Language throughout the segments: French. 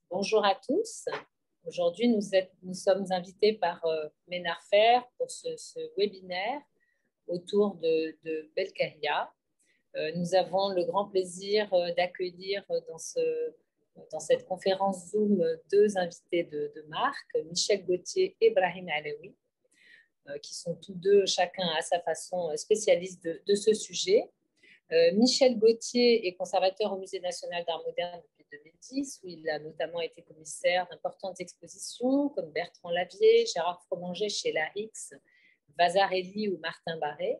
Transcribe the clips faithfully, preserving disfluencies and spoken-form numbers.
Bonjour à tous. Aujourd'hui, nous, êtes- nous sommes invités par euh, Ménarfer pour ce, ce webinaire autour de, de Belkahia. Euh, nous avons le grand plaisir euh, d'accueillir dans, ce, dans cette conférence Zoom deux invités de, de marque, Michel Gauthier et Brahim Alaoui, euh, qui sont tous deux, chacun à sa façon, spécialistes de, de ce sujet. Euh, Michel Gauthier est conservateur au Musée national d'art moderne depuis deux mille dix, où il a notamment été commissaire d'importantes expositions comme Bertrand Lavier, Gérard Fromanger chez La X, Vasarely ou Martin Barret.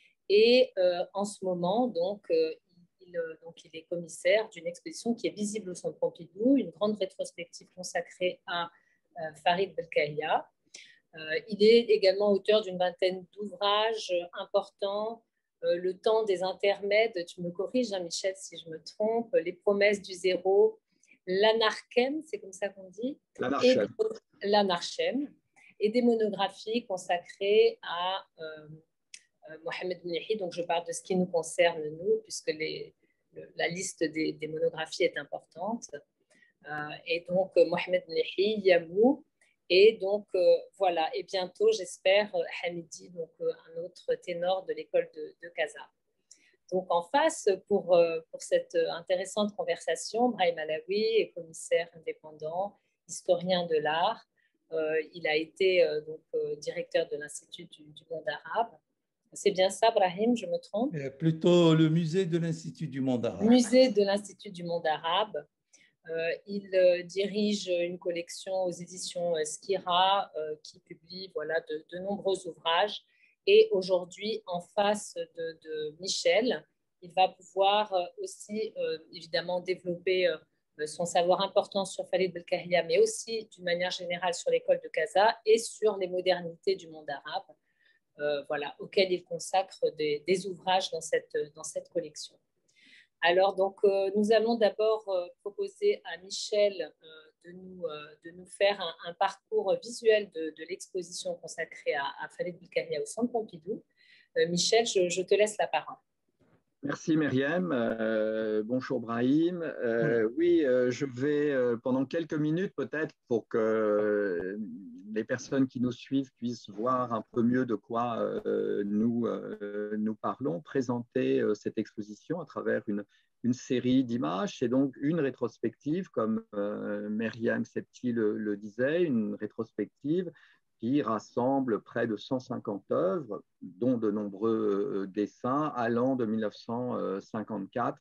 Et euh, en ce moment, donc, euh, il, donc, il est commissaire d'une exposition qui est visible au Centre Pompidou, une grande rétrospective consacrée à euh, Farid Belkahia. Euh, il est également auteur d'une vingtaine d'ouvrages importants. Euh, le temps des intermèdes, tu me corriges, hein, Michel, si je me trompe, Les promesses du zéro, l'anarchem, c'est comme ça qu'on dit, et L'anarchem. l'anarchem, et des monographies consacrées à euh, euh, Mohamed Mnehi. Donc, je parle de ce qui nous concerne, nous, puisque les, le, la liste des, des, monographies est importante. Euh, et donc, Mohamed Mnehi, Yamou, et donc, euh, voilà. Et bientôt, j'espère, Hamidi, donc euh, un autre ténor de l'école de, de Casa. Donc, en face, pour, euh, pour cette intéressante conversation, Brahim Alaoui est commissaire indépendant, historien de l'art. Euh, il a été euh, donc, euh, directeur de l'Institut du, du monde arabe. C'est bien ça, Brahim, je me trompe? Plutôt le musée de l'Institut du monde arabe. Musée de l'Institut du monde arabe. Euh, il euh, dirige une collection aux éditions euh, Skira euh, qui publie voilà, de, de nombreux ouvrages. Et aujourd'hui, en face de, de Michel, il va pouvoir euh, aussi euh, évidemment développer euh, son savoir important sur Farid Belkahia, mais aussi d'une manière générale sur l'école de Casa et sur les modernités du monde arabe, euh, voilà, auxquelles il consacre des, des ouvrages dans cette, dans cette collection. Alors, donc, euh, nous allons d'abord euh, proposer à Michel euh, de, nous, euh, de nous faire un, un parcours visuel de, de l'exposition consacrée à, à Farid Belkahia au Centre Pompidou. Euh, Michel, je, je te laisse la parole. Merci Myriam. Euh, bonjour Brahim. Euh, oui, euh, je vais euh, pendant quelques minutes peut-être pour que euh, les personnes qui nous suivent puissent voir un peu mieux de quoi euh, nous, euh, nous parlons, présenter euh, cette exposition à travers une, une série d'images. C'est donc une rétrospective, comme euh, Myriam Septi le, le disait, une rétrospective qui rassemble près de cent cinquante œuvres, dont de nombreux dessins allant de mille neuf cent cinquante-quatre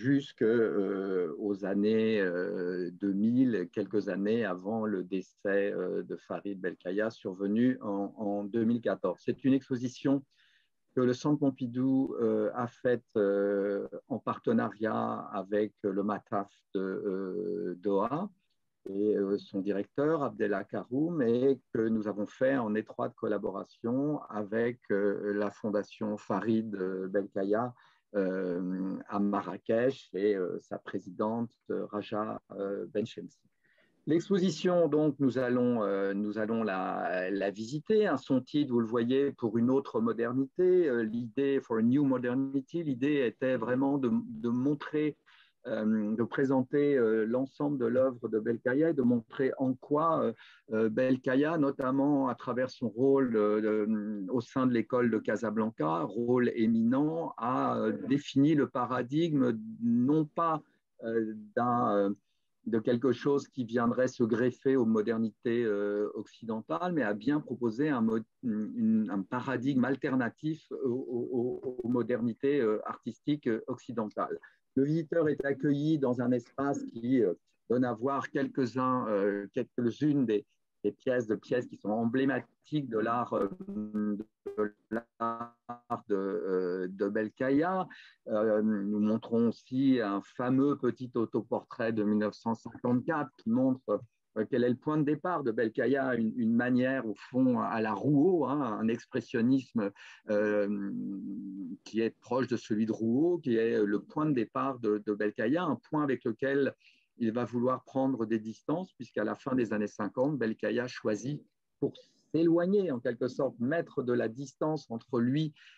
jusqu'aux années deux mille, quelques années avant le décès de Farid Belkahia, survenu en, en deux mille quatorze. C'est une exposition que le Centre Pompidou euh, a faite euh, en partenariat avec le Mataf de euh, Doha et son directeur, Abdellah Karoum, et que nous avons fait en étroite collaboration avec la Fondation Farid Belkahia euh, à Marrakech et euh, sa présidente, Raja Benchemsi. L'exposition, donc, nous allons, euh, nous allons la, la visiter. Hein, son titre, vous le voyez, pour une autre modernité. Euh, l'idée, for a new modernity, l'idée était vraiment de, de montrer Euh, de présenter euh, l'ensemble de l'œuvre de Belkahia et de montrer en quoi euh, Belkahia, notamment à travers son rôle euh, de, au sein de l'école de Casablanca, rôle éminent, a euh, défini le paradigme non pas euh, d'un euh, de quelque chose qui viendrait se greffer aux modernités euh, occidentales, mais a bien proposé un, une, un paradigme alternatif aux, aux, aux modernités euh, artistiques occidentales. Le visiteur est accueilli dans un espace qui euh, donne à voir quelques-uns, euh, quelques-unes des, des pièces de pièces qui sont emblématiques de l'art euh, de, l'art de, euh, de Belkahia. Euh, nous montrons aussi un fameux petit autoportrait de mille neuf cent cinquante-quatre qui montre euh, quel est le point de départ de Belkahia, une, une manière au fond à la Rouault, hein, un expressionnisme euh, qui est proche de celui de Rouault, qui est le point de départ de, de Belkahia, un point avec lequel il va vouloir prendre des distances, puisqu'à la fin des années cinquante, Belkahia choisit pour s'éloigner, en quelque sorte, mettre de la distance entre lui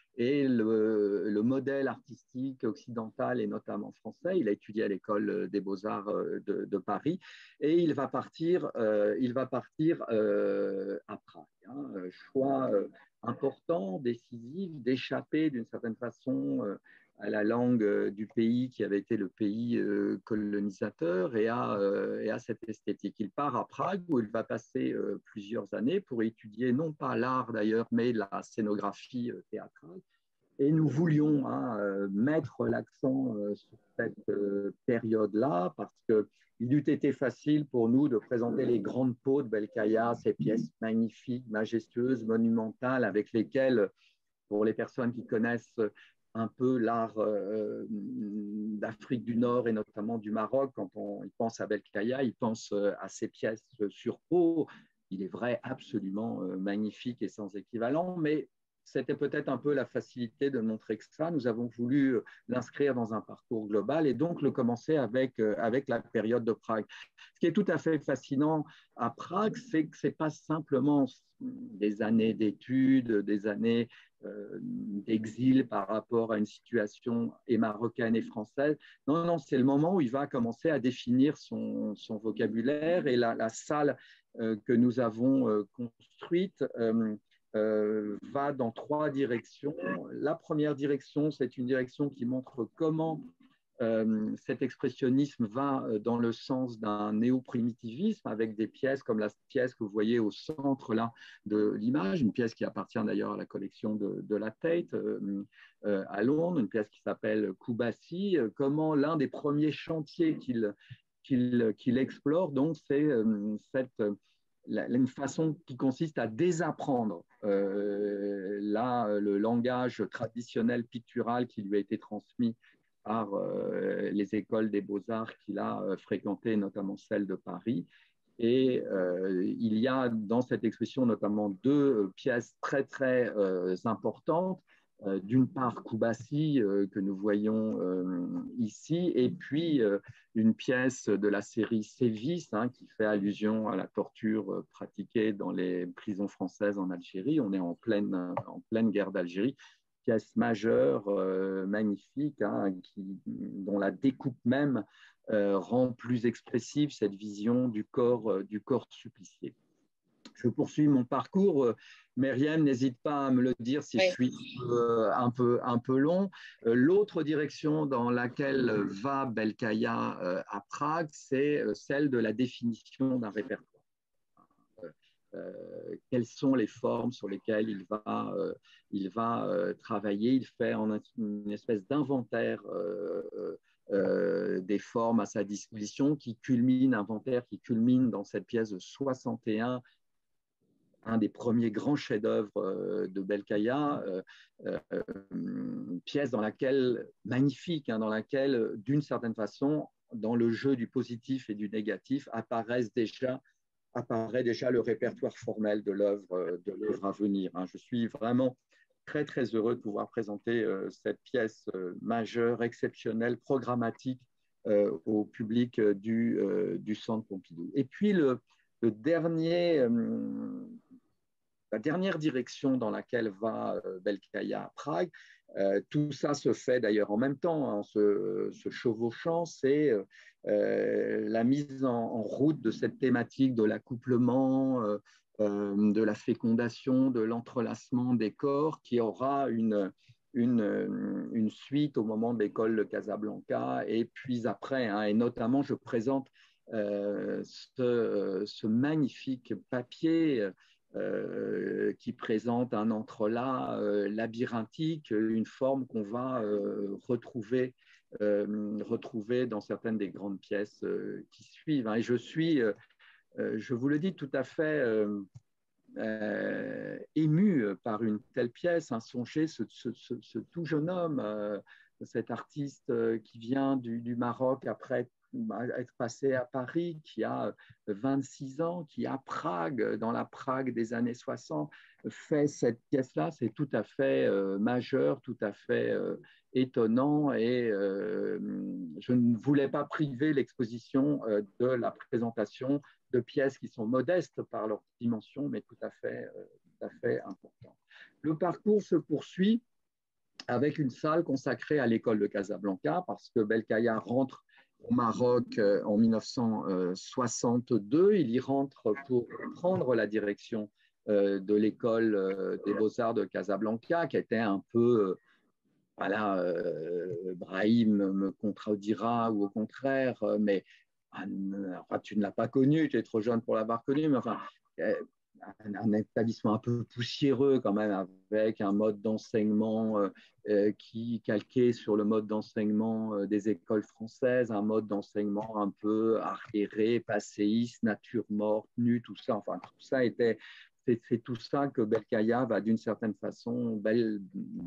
et le, le modèle artistique occidental et notamment français. Il a étudié à l'école des Beaux-Arts de, de Paris et il va partir, euh, il va partir euh, à Prague. Hein, choix euh, important, décisif, d'échapper d'une certaine façon euh, à la langue euh, du pays qui avait été le pays euh, colonisateur et à, euh, et à cette esthétique. Il part à Prague où il va passer euh, plusieurs années pour étudier non pas l'art d'ailleurs, mais la scénographie euh, théâtrale. Et nous voulions hein, euh, mettre l'accent euh, sur cette euh, période-là parce qu'il eût été facile pour nous de présenter les grandes peaux de Belkaya, ces pièces magnifiques, majestueuses, monumentales, avec lesquelles, pour les personnes qui connaissent un peu l'art euh, d'Afrique du Nord et notamment du Maroc, quand on y pense à Belkaya, ils pensent à ces pièces sur peau. Il est vrai, absolument euh, magnifique et sans équivalent, mais c'était peut-être un peu la facilité de montrer que ça. Nous avons voulu l'inscrire dans un parcours global et donc le commencer avec, avec la période de Prague. Ce qui est tout à fait fascinant à Prague, c'est que ce n'est pas simplement des années d'études, des années euh, d'exil par rapport à une situation et marocaine et française. Non, non, c'est le moment où il va commencer à définir son, son vocabulaire et la, la salle euh, que nous avons euh, construite euh, Euh, va dans trois directions. La première direction, c'est une direction qui montre comment euh, cet expressionnisme va dans le sens d'un néo-primitivisme avec des pièces comme la pièce que vous voyez au centre là de l'image, une pièce qui appartient d'ailleurs à la collection de, de la Tate euh, euh, à Londres, une pièce qui s'appelle Koubassi. Euh, comment l'un des premiers chantiers qu'il qu'il, qu'il explore, donc, c'est euh, cette une façon qui consiste à désapprendre euh, là, le langage traditionnel pictural qui lui a été transmis par euh, les écoles des beaux-arts qu'il a euh, fréquentées, notamment celle de Paris. Et euh, il y a dans cette expression notamment deux pièces très, très euh, importantes. Euh, d'une part, Koubassi, euh, que nous voyons euh, ici, et puis euh, une pièce de la série Sévice, hein, qui fait allusion à la torture euh, pratiquée dans les prisons françaises en Algérie. On est en pleine, en pleine guerre d'Algérie. Pièce majeure, euh, magnifique, hein, qui, dont la découpe même euh, rend plus expressive cette vision du corps, euh, du corps supplicié. Je poursuis mon parcours. Euh, Myriam, n'hésite pas à me le dire si oui. je suis euh, un, peu, un peu long. Euh, L'autre direction dans laquelle va Belkaya euh, à Prague, c'est celle de la définition d'un répertoire. Euh, quelles sont les formes sur lesquelles il va, euh, il va euh, travailler. Il fait en une espèce d'inventaire euh, euh, des formes à sa disposition qui culmine, inventaire qui culmine dans cette pièce de soixante et un, un des premiers grands chefs-d'œuvre euh, de Belkaya, euh, euh, une pièce dans laquelle, magnifique, hein, dans laquelle, d'une certaine façon, dans le jeu du positif et du négatif, apparaissent déjà apparaît déjà le répertoire formel de l'œuvre de l'œuvre à venir. Je suis vraiment très, très heureux de pouvoir présenter cette pièce majeure, exceptionnelle, programmatique au public du, du Centre Pompidou. Et puis, le, le dernier, la dernière direction dans laquelle va Belkaya à Prague, Euh, tout ça se fait d'ailleurs en même temps, en hein, se, se chevauchant, c'est euh, la mise en, en route de cette thématique de l'accouplement, euh, euh, de la fécondation, de l'entrelacement des corps qui aura une, une, une suite au moment de l'école de Casablanca et puis après, hein, et notamment je présente euh, ce, ce magnifique papier Euh, qui présente un entrelac euh, labyrinthique, une forme qu'on va euh, retrouver, euh, retrouver dans certaines des grandes pièces euh, qui suivent. Hein. Et je suis, euh, je vous le dis, tout à fait euh, euh, ému par une telle pièce. Hein. Songez ce, ce, ce, ce tout jeune homme, euh, cet artiste qui vient du, du Maroc après être passé à Paris, qui a vingt-six ans, qui à Prague, dans la Prague des années soixante, fait cette pièce-là. C'est tout à fait euh, majeur, tout à fait euh, étonnant et euh, je ne voulais pas priver l'exposition euh, de la présentation de pièces qui sont modestes par leur dimension, mais tout à fait, euh, tout à fait importantes. Le parcours se poursuit avec une salle consacrée à l'école de Casablanca, parce que Belkaya rentre au Maroc en mille neuf cent soixante-deux. Il y rentre pour prendre la direction de l'école des Beaux-Arts de Casablanca, qui était un peu, voilà, euh, Brahim me contredira ou au contraire, mais enfin, tu ne l'as pas connu, tu es trop jeune pour l'avoir connu, mais enfin, un, un établissement un peu poussiéreux quand même, avec un mode d'enseignement euh, qui calqué sur le mode d'enseignement euh, des écoles françaises, un mode d'enseignement un peu arriéré, passéiste, nature morte, nue, tout ça. Enfin, tout ça était, c'est, c'est tout ça que Belkaya va d'une certaine façon bel,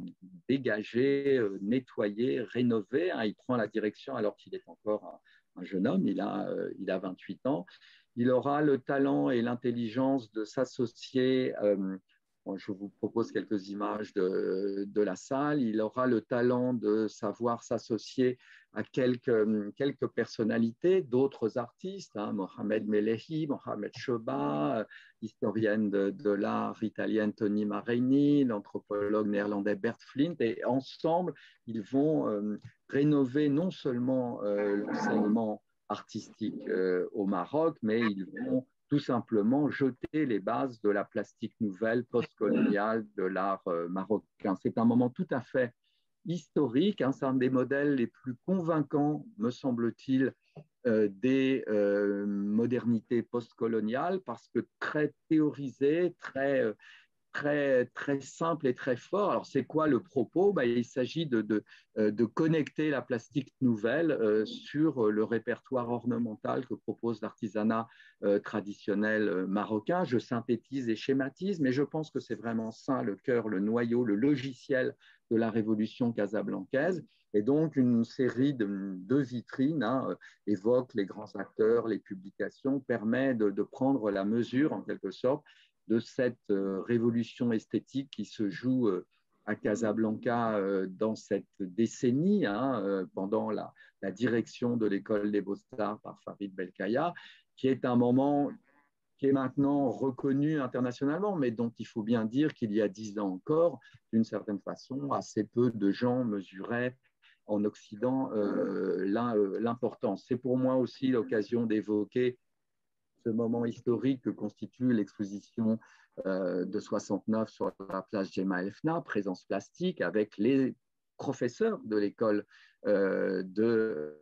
dégager, euh, nettoyer, rénover. Hein. Il prend la direction alors qu'il est encore un, un jeune homme, il a, euh, il a vingt-huit ans. Il aura le talent et l'intelligence de s'associer. Euh, bon, je vous propose quelques images de, de la salle. Il aura le talent de savoir s'associer à quelques, quelques personnalités, d'autres artistes, hein, Mohamed Melehi, Mohamed Choba, l'historienne de, de l'art italienne Toni Marini, l'anthropologue néerlandais Bert Flint. Et ensemble, ils vont euh, rénover non seulement euh, l'enseignement artistique euh, au Maroc, mais ils vont tout simplement jeter les bases de la plastique nouvelle postcoloniale de l'art euh, marocain. C'est un moment tout à fait historique, hein, c'est un des modèles les plus convaincants, me semble-t-il, euh, des euh, modernités postcoloniales, parce que très théorisé, très... Euh, Très, très simple et très fort. Alors, c'est quoi le propos? Ben, il s'agit de, de, de connecter la plastique nouvelle euh, sur le répertoire ornemental que propose l'artisanat euh, traditionnel marocain. Je synthétise et schématise, mais je pense que c'est vraiment ça le cœur, le noyau, le logiciel de la révolution casablancaise. Et donc, une série de, de vitrines hein, évoque les grands acteurs, les publications, permet de, de prendre la mesure, en quelque sorte, de cette euh, révolution esthétique qui se joue euh, à Casablanca euh, dans cette décennie, hein, euh, pendant la, la direction de l'école des Beaux-Arts par Farid Belkaya, qui est un moment qui est maintenant reconnu internationalement, mais dont il faut bien dire qu'il y a dix ans encore, d'une certaine façon, assez peu de gens mesuraient en Occident euh, l'importance. C'est pour moi aussi l'occasion d'évoquer ce moment historique que constitue l'exposition euh, de soixante-neuf sur la place Gemma Elfna, présence plastique, avec les professeurs de l'école euh, de,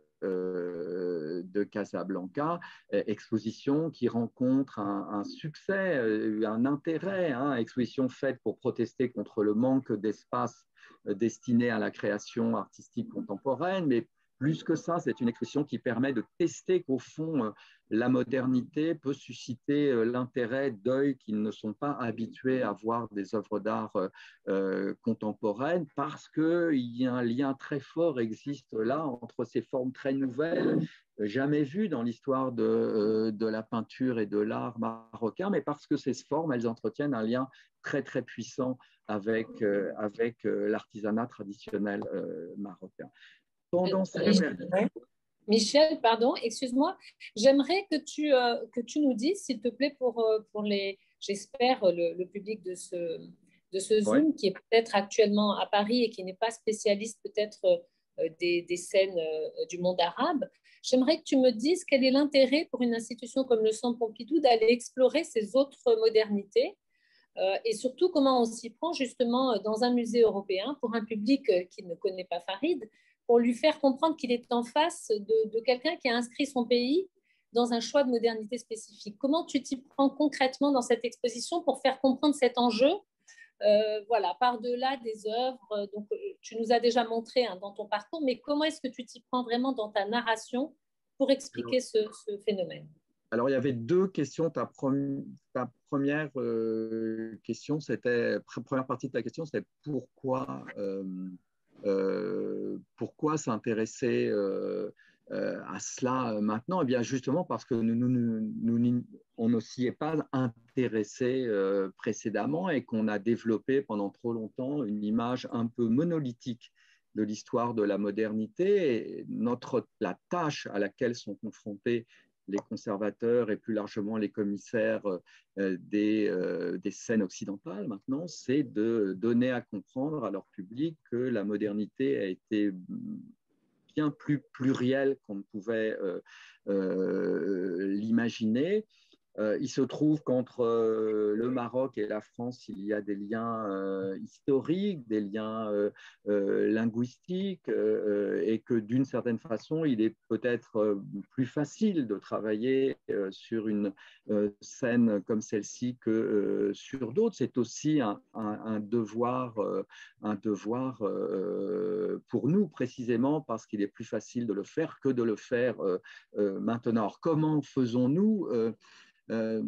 euh, de Casablanca, euh, exposition qui rencontre un, un succès, euh, un intérêt, hein, exposition faite pour protester contre le manque d'espace euh, destiné à la création artistique contemporaine, mais plus que ça, c'est une expression qui permet de tester qu'au fond, la modernité peut susciter l'intérêt d'œils qui ne sont pas habitués à voir des œuvres d'art euh, contemporaines, parce qu'il y a un lien très fort existe là entre ces formes très nouvelles, jamais vues dans l'histoire de, de la peinture et de l'art marocain, mais parce que ces formes, elles entretiennent un lien très, très puissant avec, euh, avec l'artisanat traditionnel euh, marocain. Pendant cette période. Michel, pardon, excuse-moi, j'aimerais que tu, euh, que tu nous dises, s'il te plaît, pour, pour les, j'espère, le, le public de ce, de ce Zoom, ouais, qui est peut-être actuellement à Paris et qui n'est pas spécialiste peut-être euh, des, des scènes euh, du monde arabe, j'aimerais que tu me dises quel est l'intérêt pour une institution comme le Centre Pompidou d'aller explorer ces autres modernités euh, et surtout comment on s'y prend justement dans un musée européen pour un public qui ne connaît pas Farid, pour lui faire comprendre qu'il est en face de, de quelqu'un qui a inscrit son pays dans un choix de modernité spécifique. Comment tu t'y prends concrètement dans cette exposition pour faire comprendre cet enjeu euh, voilà, par-delà des œuvres? Donc, tu nous as déjà montré hein, dans ton parcours, mais comment est-ce que tu t'y prends vraiment dans ta narration pour expliquer ce, ce phénomène? Alors, il y avait deux questions. Ta, prom ta première euh, question, c'était, première partie de ta question, c'était pourquoi euh, Euh, pourquoi s'intéresser euh, euh, à cela maintenant? Eh bien, justement parce que nous, nous, nous, nous on ne s'y est pas intéressé euh, précédemment et qu'on a développé pendant trop longtemps une image un peu monolithique de l'histoire de la modernité. Et notre, la tâche à laquelle sont confrontés les conservateurs et plus largement les commissaires euh, des, euh, des scènes occidentales maintenant, c'est de donner à comprendre à leur public que la modernité a été bien plus plurielle qu'on ne pouvait euh, euh, l'imaginer. Euh, il se trouve qu'entre euh, le Maroc et la France, il y a des liens euh, historiques, des liens euh, euh, linguistiques, euh, et que d'une certaine façon, il est peut-être euh, plus facile de travailler euh, sur une euh, scène comme celle-ci que euh, sur d'autres. C'est aussi un, un, un devoir, euh, un devoir euh, pour nous, précisément parce qu'il est plus facile de le faire que de le faire euh, euh, maintenant. Alors, comment faisons-nous euh, Euh,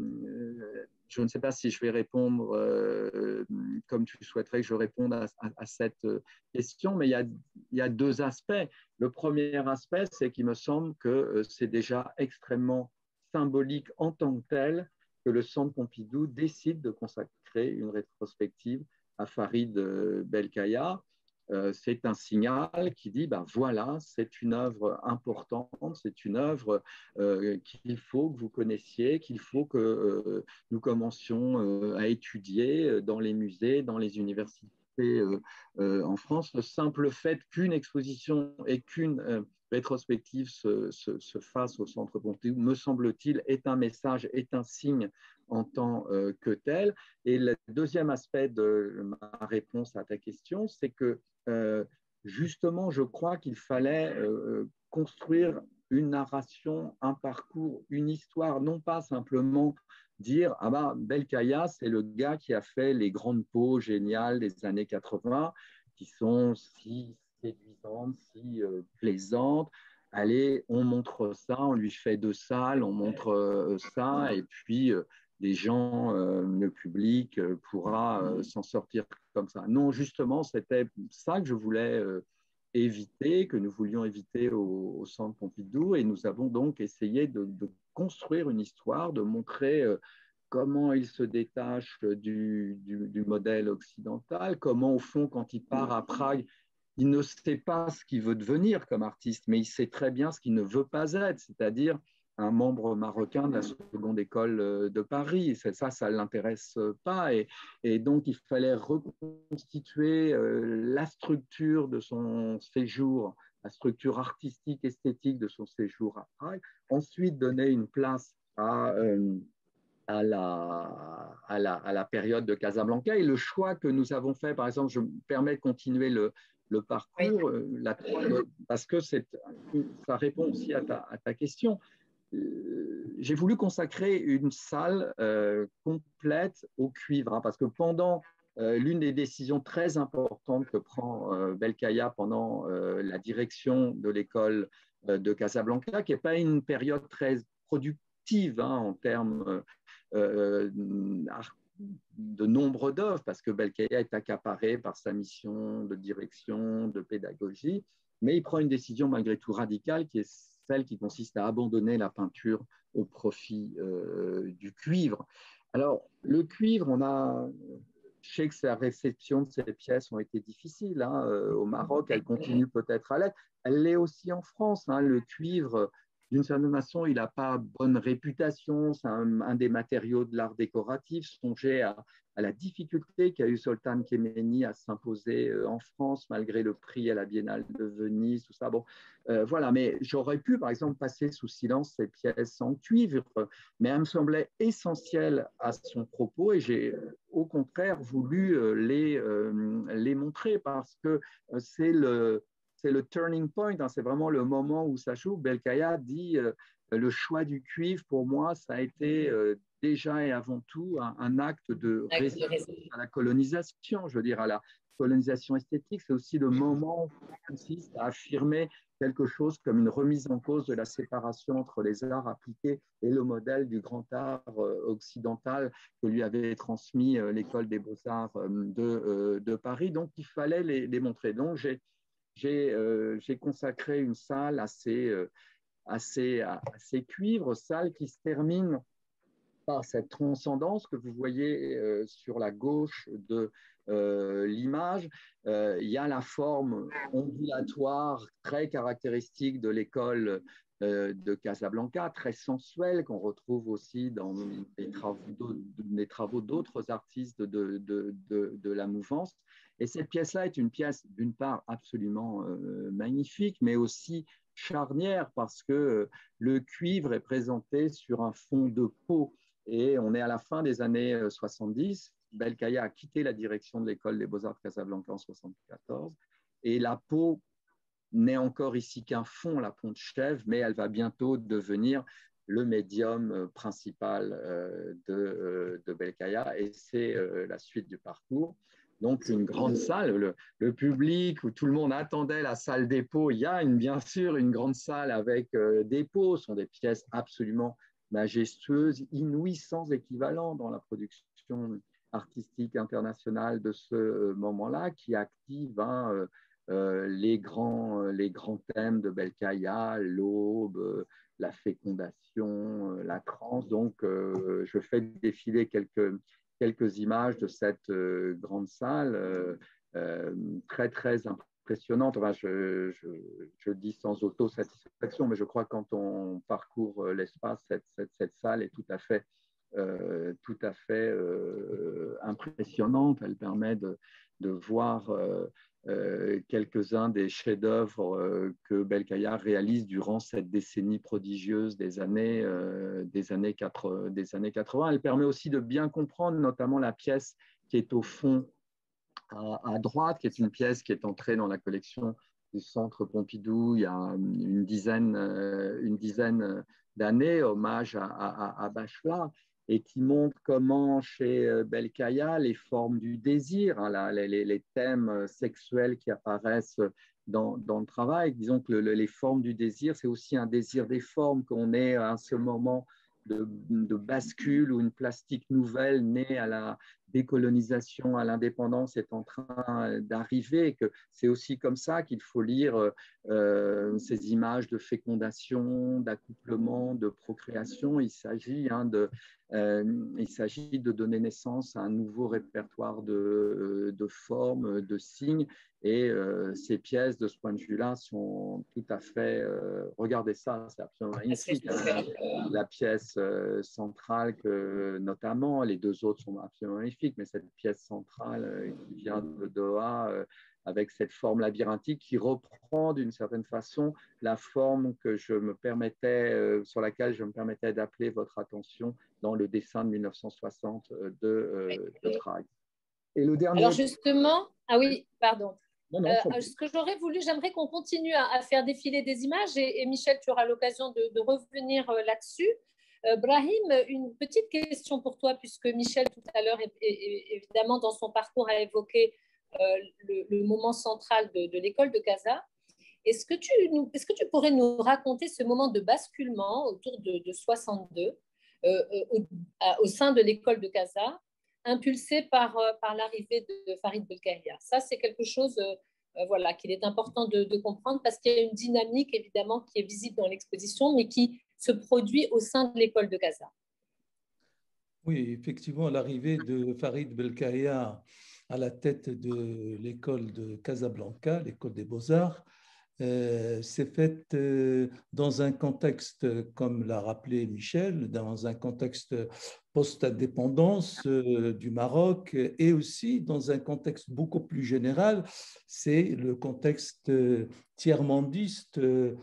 je ne sais pas si je vais répondre euh, comme tu souhaiterais que je réponde à, à, à cette question, mais il y, a, il y a deux aspects. Le premier aspect, c'est qu'il me semble que c'est déjà extrêmement symbolique en tant que tel que le Centre Pompidou décide de consacrer une rétrospective à Farid Belkaya. Euh, c'est un signal qui dit, ben voilà, c'est une œuvre importante, c'est une œuvre euh, qu'il faut que vous connaissiez, qu'il faut que euh, nous commencions euh, à étudier dans les musées, dans les universités euh, euh, en France. Le simple fait qu'une exposition et qu'une euh, rétrospective se, se, se fasse au Centre Pompidou, me semble-t-il, est un message, est un signe en tant euh, que tel. Et le deuxième aspect de ma réponse à ta question, c'est que Euh, justement, je crois qu'il fallait euh, construire une narration, un parcours, une histoire, non pas simplement dire ah ben Belkaya, c'est le gars qui a fait les grandes peaux géniales des années quatre-vingts, qui sont si séduisantes, si euh, plaisantes. Allez, on montre ça, on lui fait deux salles, on montre euh, ça, et puis euh, les gens, euh, le public euh, pourra euh, s'en sortir comme ça. Non, justement, c'était ça que je voulais euh, éviter, que nous voulions éviter au, au Centre Pompidou, et nous avons donc essayé de, de construire une histoire, de montrer euh, comment il se détache du, du, du modèle occidental, comment au fond, quand il part à Prague, il ne sait pas ce qu'il veut devenir comme artiste, mais il sait très bien ce qu'il ne veut pas être, c'est-à-dire un membre marocain de la seconde école de Paris. Ça, ça ne l'intéresse pas. Et, et, donc, il fallait reconstituer euh, la structure de son séjour, la structure artistique, esthétique de son séjour à Prague. Ensuite, donner une place à... Euh, À la, à, la, à la période de Casablanca. Et le choix que nous avons fait, par exemple, je me permets de continuer le, le parcours, oui. la, parce que ça répond aussi à ta, à ta question. J'ai voulu consacrer une salle euh, complète au cuivre, hein, parce que pendant euh, l'une des décisions très importantes que prend euh, Belkaya pendant euh, la direction de l'école euh, de Casablanca, qui n'est pas une période très productive hein, en termes euh, de nombre d'œuvres, parce que Belkaya est accaparé par sa mission de direction, de pédagogie, mais il prend une décision malgré tout radicale qui est celle qui consiste à abandonner la peinture au profit euh, du cuivre. Alors, le cuivre, on a... Je sais que la réception de ces pièces ont été difficiles. Hein. Au Maroc, elle continue peut-être à l'être. Elle l'est aussi en France. Hein. Le cuivre, d'une certaine façon, il n'a pas bonne réputation. C'est un, un des matériaux de l'art décoratif. Songez à, à la difficulté qu'a eu Soltan Kémeni à s'imposer en France, malgré le prix à la Biennale de Venise, tout ça. Bon, euh, voilà. Mais j'aurais pu, par exemple, passer sous silence ces pièces en cuivre, mais elles me semblaient essentielles à son propos et j'ai, au contraire, voulu les, euh, les montrer parce que c'est le c'est le turning point, hein, c'est vraiment le moment où ça joue. Belkaya dit euh, le choix du cuivre, pour moi, ça a été euh, déjà et avant tout un, un acte de résistance à la colonisation, je veux dire, à la colonisation esthétique. C'est aussi le moment où on consiste à affirmer quelque chose comme une remise en cause de la séparation entre les arts appliqués et le modèle du grand art euh, occidental que lui avait transmis euh, l'école des beaux-arts euh, de, euh, de Paris. Donc, il fallait les, les montrer. Donc, j'ai J'ai euh, consacré une salle assez, euh, assez, assez cuivre, salle qui se termine par cette transcendance que vous voyez euh, sur la gauche de euh, l'image. Euh, il y a la forme ondulatoire très caractéristique de l'école euh, de Casablanca, très sensuelle, qu'on retrouve aussi dans les travaux, les travaux d'autres artistes de, de, de, de la mouvance. Et cette pièce-là est une pièce, d'une part, absolument euh, magnifique, mais aussi charnière parce que le cuivre est présenté sur un fond de peau. Et on est à la fin des années soixante-dix. Belkaya a quitté la direction de l'école des Beaux-Arts de Casablanca en soixante-quatorze. Et la peau n'est encore ici qu'un fond, la peau de chèvre, mais elle va bientôt devenir le médium principal de, de Belkaya. Et c'est la suite du parcours. Donc, une grande salle, le, le public où tout le monde attendait la salle des pots. Il y a une, bien sûr une grande salle avec euh, des pots. Ce sont des pièces absolument majestueuses, inouïes, sans équivalent dans la production artistique internationale de ce moment-là, qui active hein, euh, euh, les, grands, les grands thèmes de Belkaya, l'aube, euh, la fécondation, euh, la transe. Donc, euh, je fais défiler quelques quelques images de cette euh, grande salle euh, euh, très, très impressionnante. Enfin, je, je, je dis sans autosatisfaction, mais je crois que quand on parcourt l'espace, cette, cette, cette salle est tout à fait, euh, tout à fait euh, impressionnante. Elle permet de, de voir euh, euh, quelques-uns des chefs-d'œuvre euh, que Belkaya réalise durant cette décennie prodigieuse des années, euh, des, années quatre, des années quatre-vingts. Elle permet aussi de bien comprendre notamment la pièce qui est au fond à, à droite, qui est une pièce qui est entrée dans la collection du Centre Pompidou il y a une dizaine, une dizaine d'années, hommage à, à, à Bachelard, et qui montre comment chez Belkaya les formes du désir, hein, la, les, les thèmes sexuels qui apparaissent dans, dans le travail, disons que le, les formes du désir, c'est aussi un désir des formes, qu'on est à ce moment de, de bascule où une plastique nouvelle née à la décolonisation, à l'indépendance est en train d'arriver, et que c'est aussi comme ça qu'il faut lire euh, ces images de fécondation, d'accouplement, de procréation. Il s'agit hein, de, euh, il s'agit de donner naissance à un nouveau répertoire de, de formes, de signes, et euh, ces pièces, de ce point de vue-là, sont tout à fait... Euh, regardez ça, c'est absolument magnifique. Hein, la pièce euh, centrale, que, notamment, les deux autres sont absolument magnifiques, mais cette pièce centrale euh, qui vient de Doha, euh, avec cette forme labyrinthique qui reprend d'une certaine façon la forme que je me permettais, euh, sur laquelle je me permettais d'appeler votre attention dans le dessin de mille neuf cent soixante de, euh, de Prague. Et le dernier... Alors justement, ah oui, pardon. Non, non, euh, ce que j'aurais voulu, j'aimerais qu'on continue à, à faire défiler des images et, et Michel, tu auras l'occasion de, de revenir là-dessus. Euh, Brahim, une petite question pour toi, puisque Michel tout à l'heure, évidemment, dans son parcours a évoqué euh, le, le moment central de, de l'école de Casa. Est-ce que, tu nous, est-ce que tu pourrais nous raconter ce moment de basculement autour de, de soixante-deux euh, au, au sein de l'école de Casa, impulsé par, par l'arrivée de Farid Belkaya? Ça, c'est quelque chose euh, voilà, qu'il est important de, de comprendre parce qu'il y a une dynamique, évidemment, qui est visible dans l'exposition, mais qui se produit au sein de l'école de Casa. Oui, effectivement, l'arrivée de Farid Belkaya à la tête de l'école de Casablanca, l'école des Beaux-Arts, euh, s'est faite euh, dans un contexte, comme l'a rappelé Michel, dans un contexte post-indépendance euh, du Maroc et aussi dans un contexte beaucoup plus général, c'est le contexte euh, tiers-mondiste euh,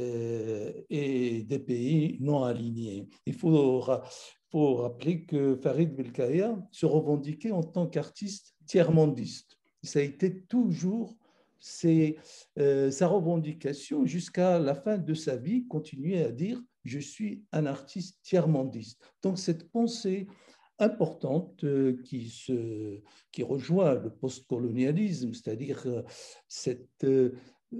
et des pays non alignés. Il faut faut rappeler que Farid Belkaya se revendiquait en tant qu'artiste tiers-mondiste. Ça a été toujours ses, euh, sa revendication jusqu'à la fin de sa vie, continuer à dire « je suis un artiste tiers-mondiste ». Donc cette pensée importante euh, qui, se, qui rejoint le postcolonialisme, c'est-à-dire euh, cette, euh,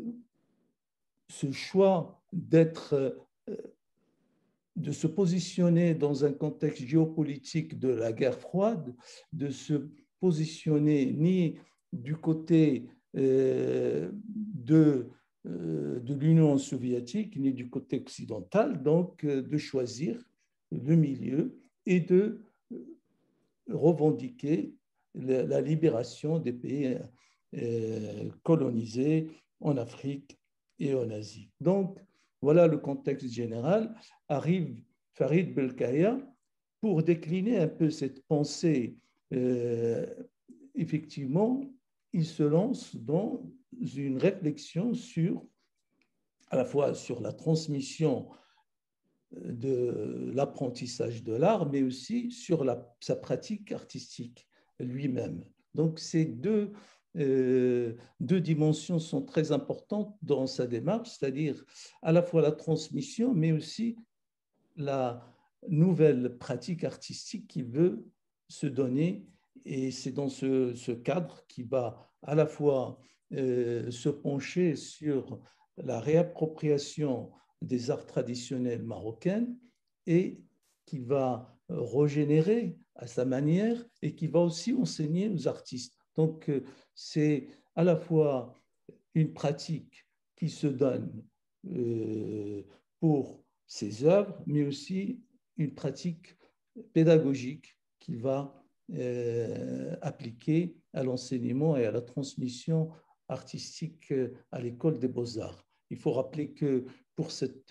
ce choix d'être euh, de se positionner dans un contexte géopolitique de la guerre froide, de se positionner ni du côté euh, de, euh, de l'Union soviétique, ni du côté occidental, donc euh, de choisir le milieu et de revendiquer la, la libération des pays euh, colonisés en Afrique et en Asie. Donc, voilà le contexte général. Arrive Farid Belkaya pour décliner un peu cette pensée. Euh, effectivement, il se lance dans une réflexion sur, à la fois sur la transmission de l'apprentissage de l'art, mais aussi sur la, sa pratique artistique lui-même. Donc, ces deux, euh, deux dimensions sont très importantes dans sa démarche, c'est-à-dire à la fois la transmission, mais aussi la nouvelle pratique artistique qu'il veut se donner. Et c'est dans ce, ce cadre qu'il va à la fois euh, se pencher sur la réappropriation des arts traditionnels marocains et qui va régénérer à sa manière et qui va aussi enseigner aux artistes. Donc, c'est à la fois une pratique qui se donne euh, pour ses œuvres, mais aussi une pratique pédagogique qu'il va euh, appliquer à l'enseignement et à la transmission artistique à l'école des beaux-arts. Il faut rappeler que pour cette,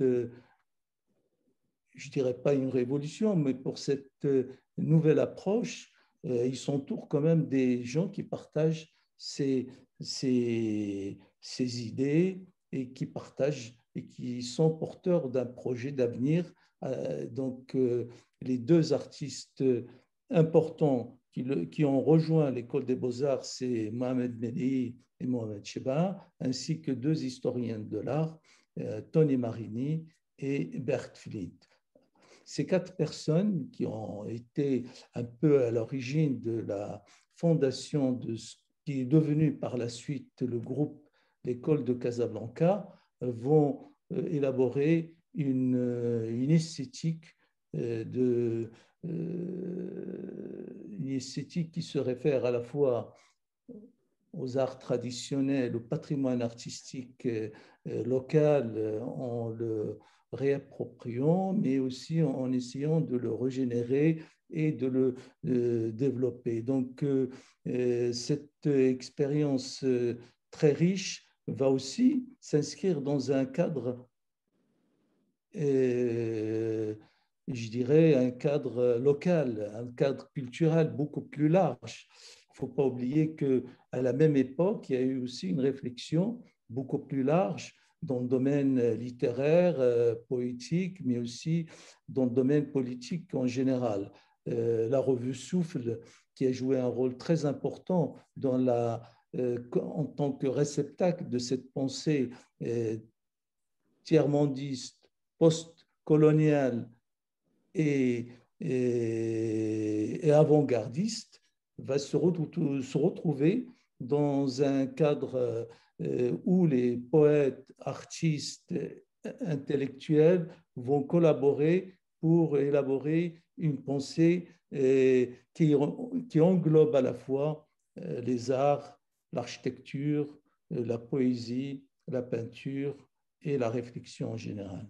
je dirais pas une révolution, mais pour cette nouvelle approche, il s'entoure quand même des gens qui partagent ces, ces, ces idées et qui partagent et qui sont porteurs d'un projet d'avenir. Donc, les deux artistes importants qui, le, qui ont rejoint l'école des beaux-arts, c'est Mohamed Meni et Mohamed Cheba, ainsi que deux historiens de l'art, Tony Marini et Bert Flint. Ces quatre personnes qui ont été un peu à l'origine de la fondation de ce qui est devenu par la suite le groupe L'école de Casablanca vont élaborer une, une esthétique de une esthétique qui se réfère à la fois aux arts traditionnels, au patrimoine artistique local en le réappropriant, mais aussi en essayant de le régénérer et de le euh, développer. Donc, euh, cette expérience très riche va aussi s'inscrire dans un cadre, euh, je dirais, un cadre local, un cadre culturel beaucoup plus large. Il ne faut pas oublier qu'à la même époque, il y a eu aussi une réflexion beaucoup plus large dans le domaine littéraire, euh, poétique, mais aussi dans le domaine politique en général. Euh, la revue Souffle, qui a joué un rôle très important dans la, euh, en tant que réceptacle de cette pensée euh, tiers-mondiste, post-coloniale et, et, et avant-gardiste, va se, re- se retrouver dans un cadre euh, où les poètes, artistes, intellectuels vont collaborer pour élaborer une pensée euh, qui, qui englobe à la fois euh, les arts, l'architecture, euh, la poésie, la peinture et la réflexion en général.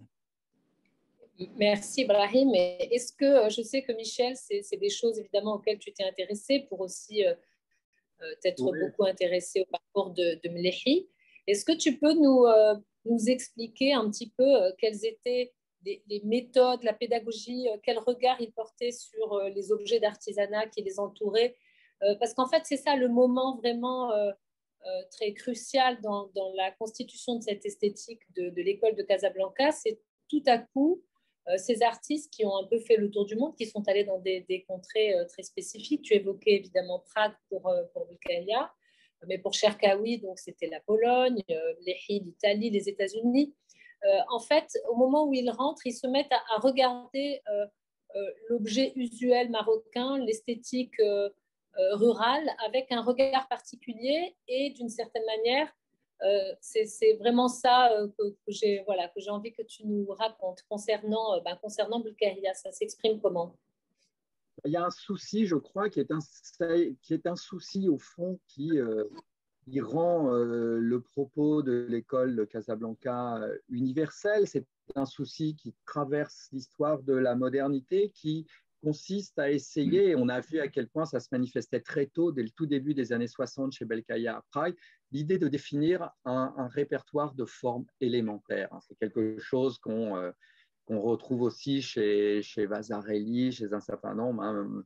Merci Brahim. Est-ce que, je sais que Michel, c'est des choses évidemment auxquelles tu t'es intéressé pour aussi euh, t'être oui. beaucoup intéressé au parcours de, de Mlehi. Est-ce que tu peux nous, euh, nous expliquer un petit peu euh, quelles étaient les, les méthodes, la pédagogie, euh, quel regard il portait sur euh, les objets d'artisanat qui les entouraient euh, parce qu'en fait, c'est ça le moment vraiment euh, euh, très crucial dans, dans la constitution de cette esthétique de, de l'école de Casablanca. C'est tout à coup euh, ces artistes qui ont un peu fait le tour du monde, qui sont allés dans des, des contrées euh, très spécifiques. Tu évoquais évidemment Prague pour, euh, pour Belkaya, mais pour Cherkaoui, donc c'était la Pologne, euh, Mlehi, l'Italie, les États-Unis. Euh, en fait, au moment où ils rentrent, ils se mettent à, à regarder euh, euh, l'objet usuel marocain, l'esthétique euh, euh, rurale, avec un regard particulier et d'une certaine manière, euh, c'est vraiment ça euh, que, que j'ai voilà, que j'ai envie que tu nous racontes concernant, euh, ben, concernant Belkaya. Ça s'exprime comment? Il y a un souci, je crois, qui est un, qui est un souci au fond qui, euh, qui rend euh, le propos de l'école de Casablanca universel. C'est un souci qui traverse l'histoire de la modernité, qui consiste à essayer, on a vu à quel point ça se manifestait très tôt, dès le tout début des années soixante chez Belkaya à Prague, l'idée de définir un, un répertoire de formes élémentaires. C'est quelque chose qu'on euh, qu'on retrouve aussi chez, chez Vasarely, chez un certain nombre hein,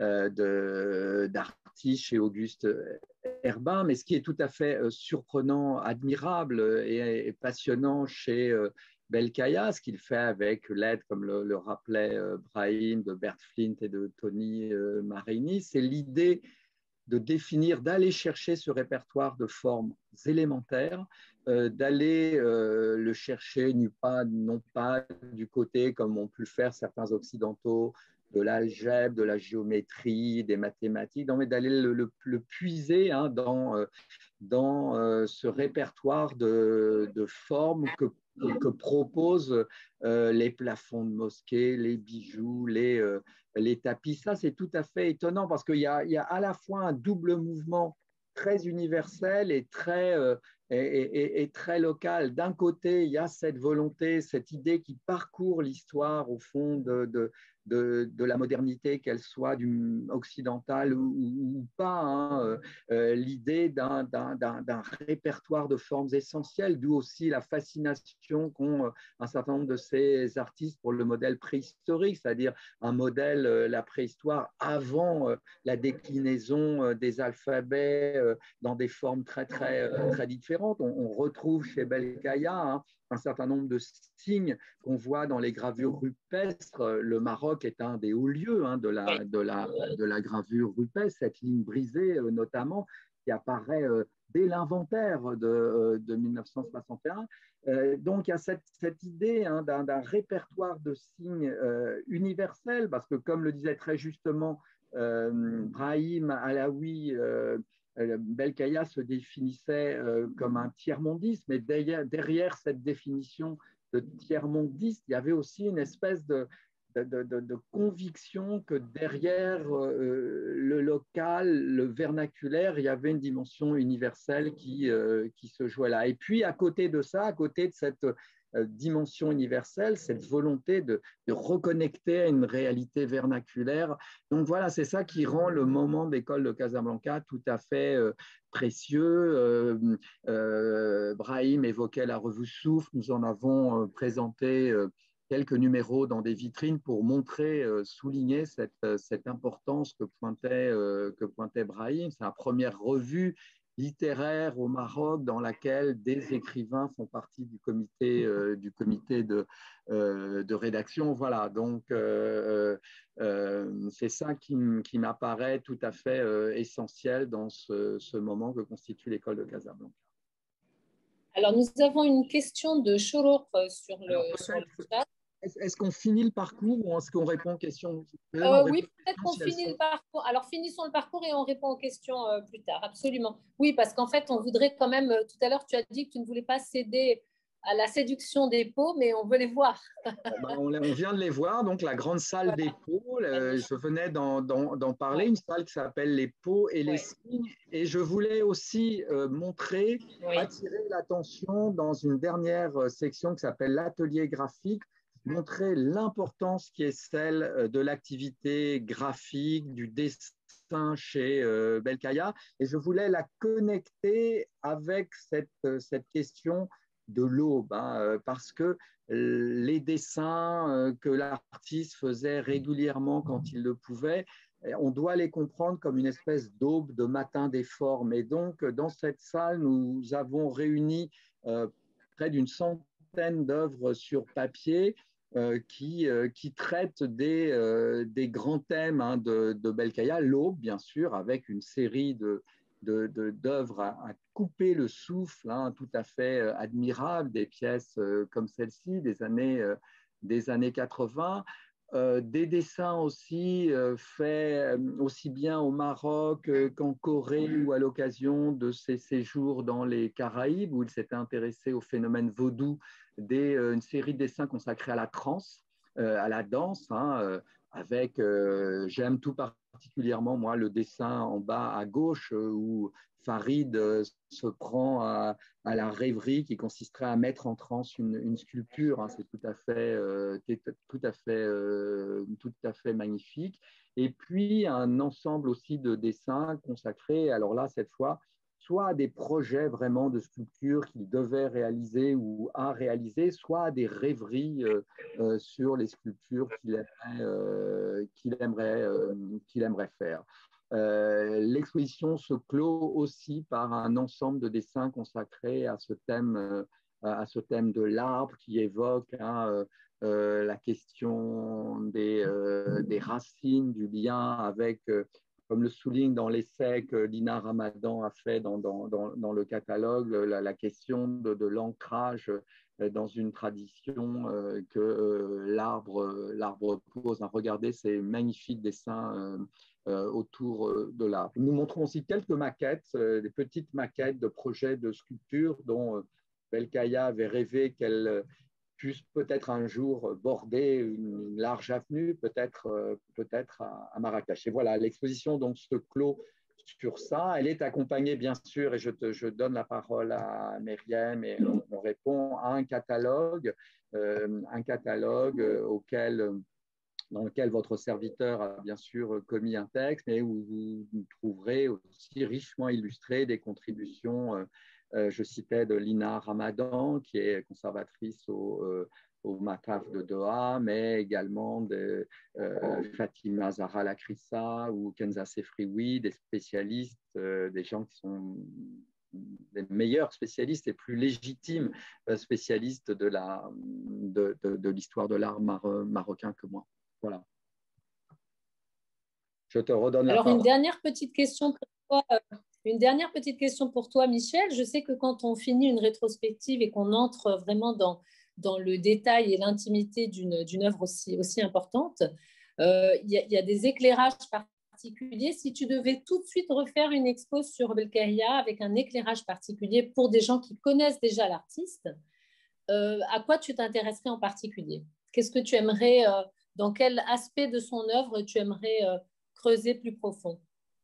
euh, d'artistes, chez Auguste Herbin, mais ce qui est tout à fait euh, surprenant, admirable et, et passionnant chez euh, Belkaya, ce qu'il fait avec l'aide, comme le, le rappelait euh, Brahim, de Bert Flint et de Tony euh, Marini, c'est l'idée de définir, d'aller chercher ce répertoire de formes élémentaires, euh, d'aller euh, le chercher non pas, non pas du côté, comme ont pu le faire certains occidentaux, de l'algèbre, de la géométrie, des mathématiques, non, mais d'aller le, le, le puiser hein, dans, euh, dans euh, ce répertoire de, de formes que, que proposent euh, les plafonds de mosquées, les bijoux, les, euh, les tapis. Ça, c'est tout à fait étonnant parce qu'il y a, il y a à la fois un double mouvement très universel et très, euh, et, et, et très local. D'un côté, il y a cette volonté, cette idée qui parcourt l'histoire au fond de, de, de, de la modernité, qu'elle soit du, occidentale ou, ou pas, hein, euh, l'idée d'un, d'un, d'un, d'un répertoire de formes essentielles, d'où aussi la fascination qu'ont un certain nombre de ces artistes pour le modèle préhistorique, c'est-à-dire un modèle, euh, la préhistoire, avant euh, la déclinaison euh, des alphabets euh, dans des formes très, très, euh, très différentes. On, on retrouve chez Belkaya hein, un certain nombre de signes qu'on voit dans les gravures rupestres. Le Maroc est un des hauts lieux hein, de, la, de, la, de la gravure rupestre, cette ligne brisée euh, notamment, qui apparaît euh, dès l'inventaire de, euh, de mille neuf cent soixante et un. Euh, donc, il y a cette, cette idée hein, d'un, d'un répertoire de signes euh, universels, parce que, comme le disait très justement euh, Brahim Alaoui, euh, Belkaya se définissait euh, comme un tiers-mondiste, mais derrière, derrière cette définition de tiers-mondiste, il y avait aussi une espèce de, de, de, de conviction que derrière euh, le local, le vernaculaire, il y avait une dimension universelle qui, euh, qui se jouait là. Et puis, à côté de ça, à côté de cette euh, dimension universelle, cette volonté de, de reconnecter à une réalité vernaculaire. Donc voilà, c'est ça qui rend le moment d'école de Casablanca tout à fait euh, précieux. Euh, euh, Brahim évoquait la revue Souffle, nous en avons euh, présenté euh, quelques numéros dans des vitrines pour montrer, euh, souligner cette, cette importance que pointait, euh, que pointait Brahim. C'est la première revue littéraire au Maroc dans laquelle des écrivains font partie du comité, euh, du comité de, euh, de rédaction. Voilà, donc euh, euh, c'est ça qui, qui m'apparaît tout à fait euh, essentiel dans ce, ce moment que constitue l'école de Casablanca. Alors, nous avons une question de Chorouk sur le, Alors, sur le chat. Est-ce qu'on finit le parcours ou est-ce qu'on répond aux questions euh, Oui, peut-être qu'on finit le parcours. Alors, finissons le parcours et on répond aux questions euh, plus tard, absolument. Oui, parce qu'en fait, on voudrait quand même, tout à l'heure, tu as dit que tu ne voulais pas céder à la séduction des pots, mais on veut les voir. Ben, on, on vient de les voir, donc la grande salle voilà. des pots, euh, je venais d'en, d'en, d'en parler, une salle qui s'appelle les pots et les ouais. signes, et je voulais aussi euh, montrer, oui. attirer l'attention dans une dernière section qui s'appelle l'atelier graphique, montrer l'importance qui est celle de l'activité graphique, du dessin chez euh, Belkaya, et je voulais la connecter avec cette, cette question de l'aube, hein, parce que les dessins que l'artiste faisait régulièrement quand il le pouvait, on doit les comprendre comme une espèce d'aube, de matin des formes. Et donc, dans cette salle, nous avons réuni euh, près d'une centaine d'œuvres sur papier euh, qui, euh, qui traitent des, euh, des grands thèmes hein, de, de Belkaya, l'aube, bien sûr, avec une série de De, de, d'œuvres à, à couper le souffle, hein, tout à fait euh, admirables, des pièces euh, comme celle-ci des années, euh, des années quatre-vingts, euh, des dessins aussi euh, faits euh, aussi bien au Maroc euh, qu'en Corée ou à l'occasion de ses séjours dans les Caraïbes où il s'était intéressé au phénomène vaudou, des, euh, une série de dessins consacrés à la trance, euh, à la danse, hein, euh, avec, euh, j'aime tout particulièrement, moi, le dessin en bas à gauche euh, où Farid euh, se prend à, à la rêverie qui consisterait à mettre en transe une, une sculpture. Hein, c'est tout à fait, euh, tout à fait, euh, tout à fait magnifique. Et puis, un ensemble aussi de dessins consacrés, alors là, cette fois, soit à des projets vraiment de sculpture qu'il devait réaliser ou a réalisé, soit à des rêveries euh, euh, sur les sculptures qu'il aimerait, euh, qu'il aimerait, euh, qu'il aimerait faire. Euh, l'exposition se clôt aussi par un ensemble de dessins consacrés à ce thème, euh, à ce thème de l'arbre qui évoque hein, euh, euh, la question des, euh, des racines, du lien avec, euh, comme le souligne dans l'essai que Lina Ramadan a fait dans, dans, dans, dans le catalogue, la, la question de, de l'ancrage dans une tradition euh, que euh, l'arbre, l'arbre pose. Regardez ces magnifiques dessins euh, euh, autour de l'arbre. Nous montrons aussi quelques maquettes, euh, des petites maquettes de projets de sculpture dont euh, Belkaya avait rêvé qu'elle puisse peut-être un jour border une large avenue, peut-être euh, peut-être à, à Marrakech. Et voilà, l'exposition donc se clôt sur ça. Elle est accompagnée, bien sûr, et je, te, je donne la parole à Myriam et on, on répond à un catalogue, euh, un catalogue auquel, dans lequel votre serviteur a bien sûr commis un texte, mais où vous trouverez aussi richement illustré des contributions. Euh, euh, je citais de Lina Ramadan, qui est conservatrice au, euh, au Mataf de Doha, mais également de euh, Fatima Zahra Lakrissa ou Kenza Sefrioui, des spécialistes, euh, des gens qui sont les meilleurs spécialistes et plus légitimes spécialistes de, la, de, de, de l'histoire de l'art mar marocain que moi. Voilà. Je te redonne Alors, la parole. une dernière petite question pour toi. Une dernière petite question pour toi, Michel. Je sais que quand on finit une rétrospective et qu'on entre vraiment dans, dans le détail et l'intimité d'une, d'une œuvre aussi, aussi importante, euh, il y a, il y a des éclairages particuliers. Si tu devais tout de suite refaire une expo sur Belkahia avec un éclairage particulier pour des gens qui connaissent déjà l'artiste, euh, à quoi tu t'intéresserais en particulier? Qu'est-ce que tu aimerais, euh, dans quel aspect de son œuvre tu aimerais euh, creuser plus profond?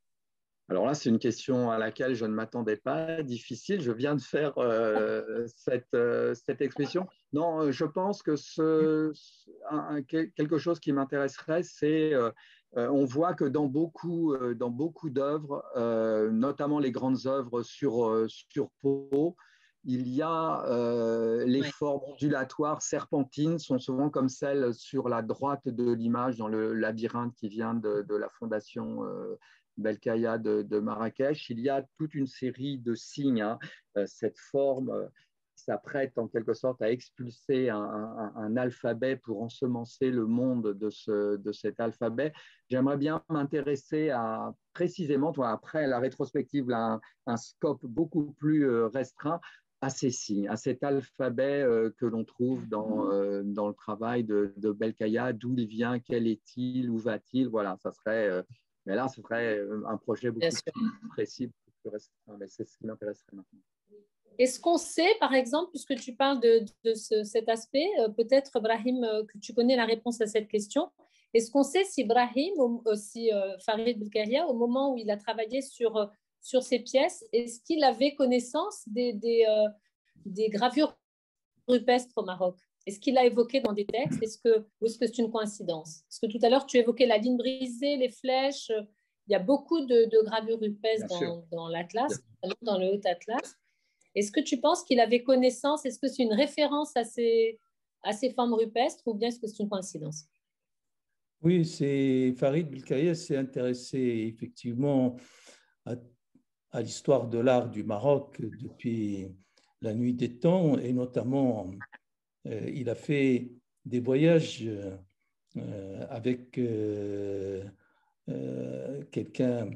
Alors là, c'est une question à laquelle je ne m'attendais pas, difficile. Je viens de faire euh, cette, euh, cette expression. Non, je pense que ce, un, quelque chose qui m'intéresserait, c'est, euh, on voit que dans beaucoup, dans beaucoup d'œuvres, euh, notamment les grandes œuvres sur, sur peau, il y a euh, les ouais. formes ondulatoires serpentines sont souvent comme celles sur la droite de l'image dans le labyrinthe qui vient de, de la fondation euh, Belkahia de, de Marrakech. Il y a toute une série de signes. Hein. Euh, cette forme euh, s'apprête en quelque sorte à expulser un, un, un alphabet pour ensemencer le monde de, ce, de cet alphabet. J'aimerais bien m'intéresser à précisément, toi, après la rétrospective, là, un, un scope beaucoup plus euh, restreint, à ces signes, à cet alphabet euh, que l'on trouve dans, euh, dans le travail de, de Belkahia, d'où il vient, quel est-il, où va-t-il, voilà, ça serait, euh, mais là, ce serait un projet beaucoup plus précis, beaucoup plus restreint, mais c'est ce qui m'intéresserait maintenant. Est-ce qu'on sait, par exemple, puisque tu parles de, de ce, cet aspect, euh, peut-être, Brahim, euh, que tu connais la réponse à cette question, est-ce qu'on sait si Brahim, ou, euh, si euh, Farid Belkahia, au moment où il a travaillé sur... Euh, sur ces pièces, est-ce qu'il avait connaissance des, des, euh, des gravures rupestres au Maroc? Est-ce qu'il l'a évoqué dans des textes? Est-ce que, ou est-ce que c'est une coïncidence? Parce que tout à l'heure, tu évoquais la ligne brisée, les flèches. Il y a beaucoup de, de gravures rupestres dans, dans l'Atlas, dans le Haut-Atlas. Est-ce que tu penses qu'il avait connaissance? Est-ce que c'est une référence à ces, à ces formes rupestres ou bien est-ce que c'est une coïncidence? Oui, c'est Farid Belkahia s'est intéressé effectivement à à l'histoire de l'art du Maroc depuis la nuit des temps et notamment euh, il a fait des voyages euh, avec euh, euh, quelqu'un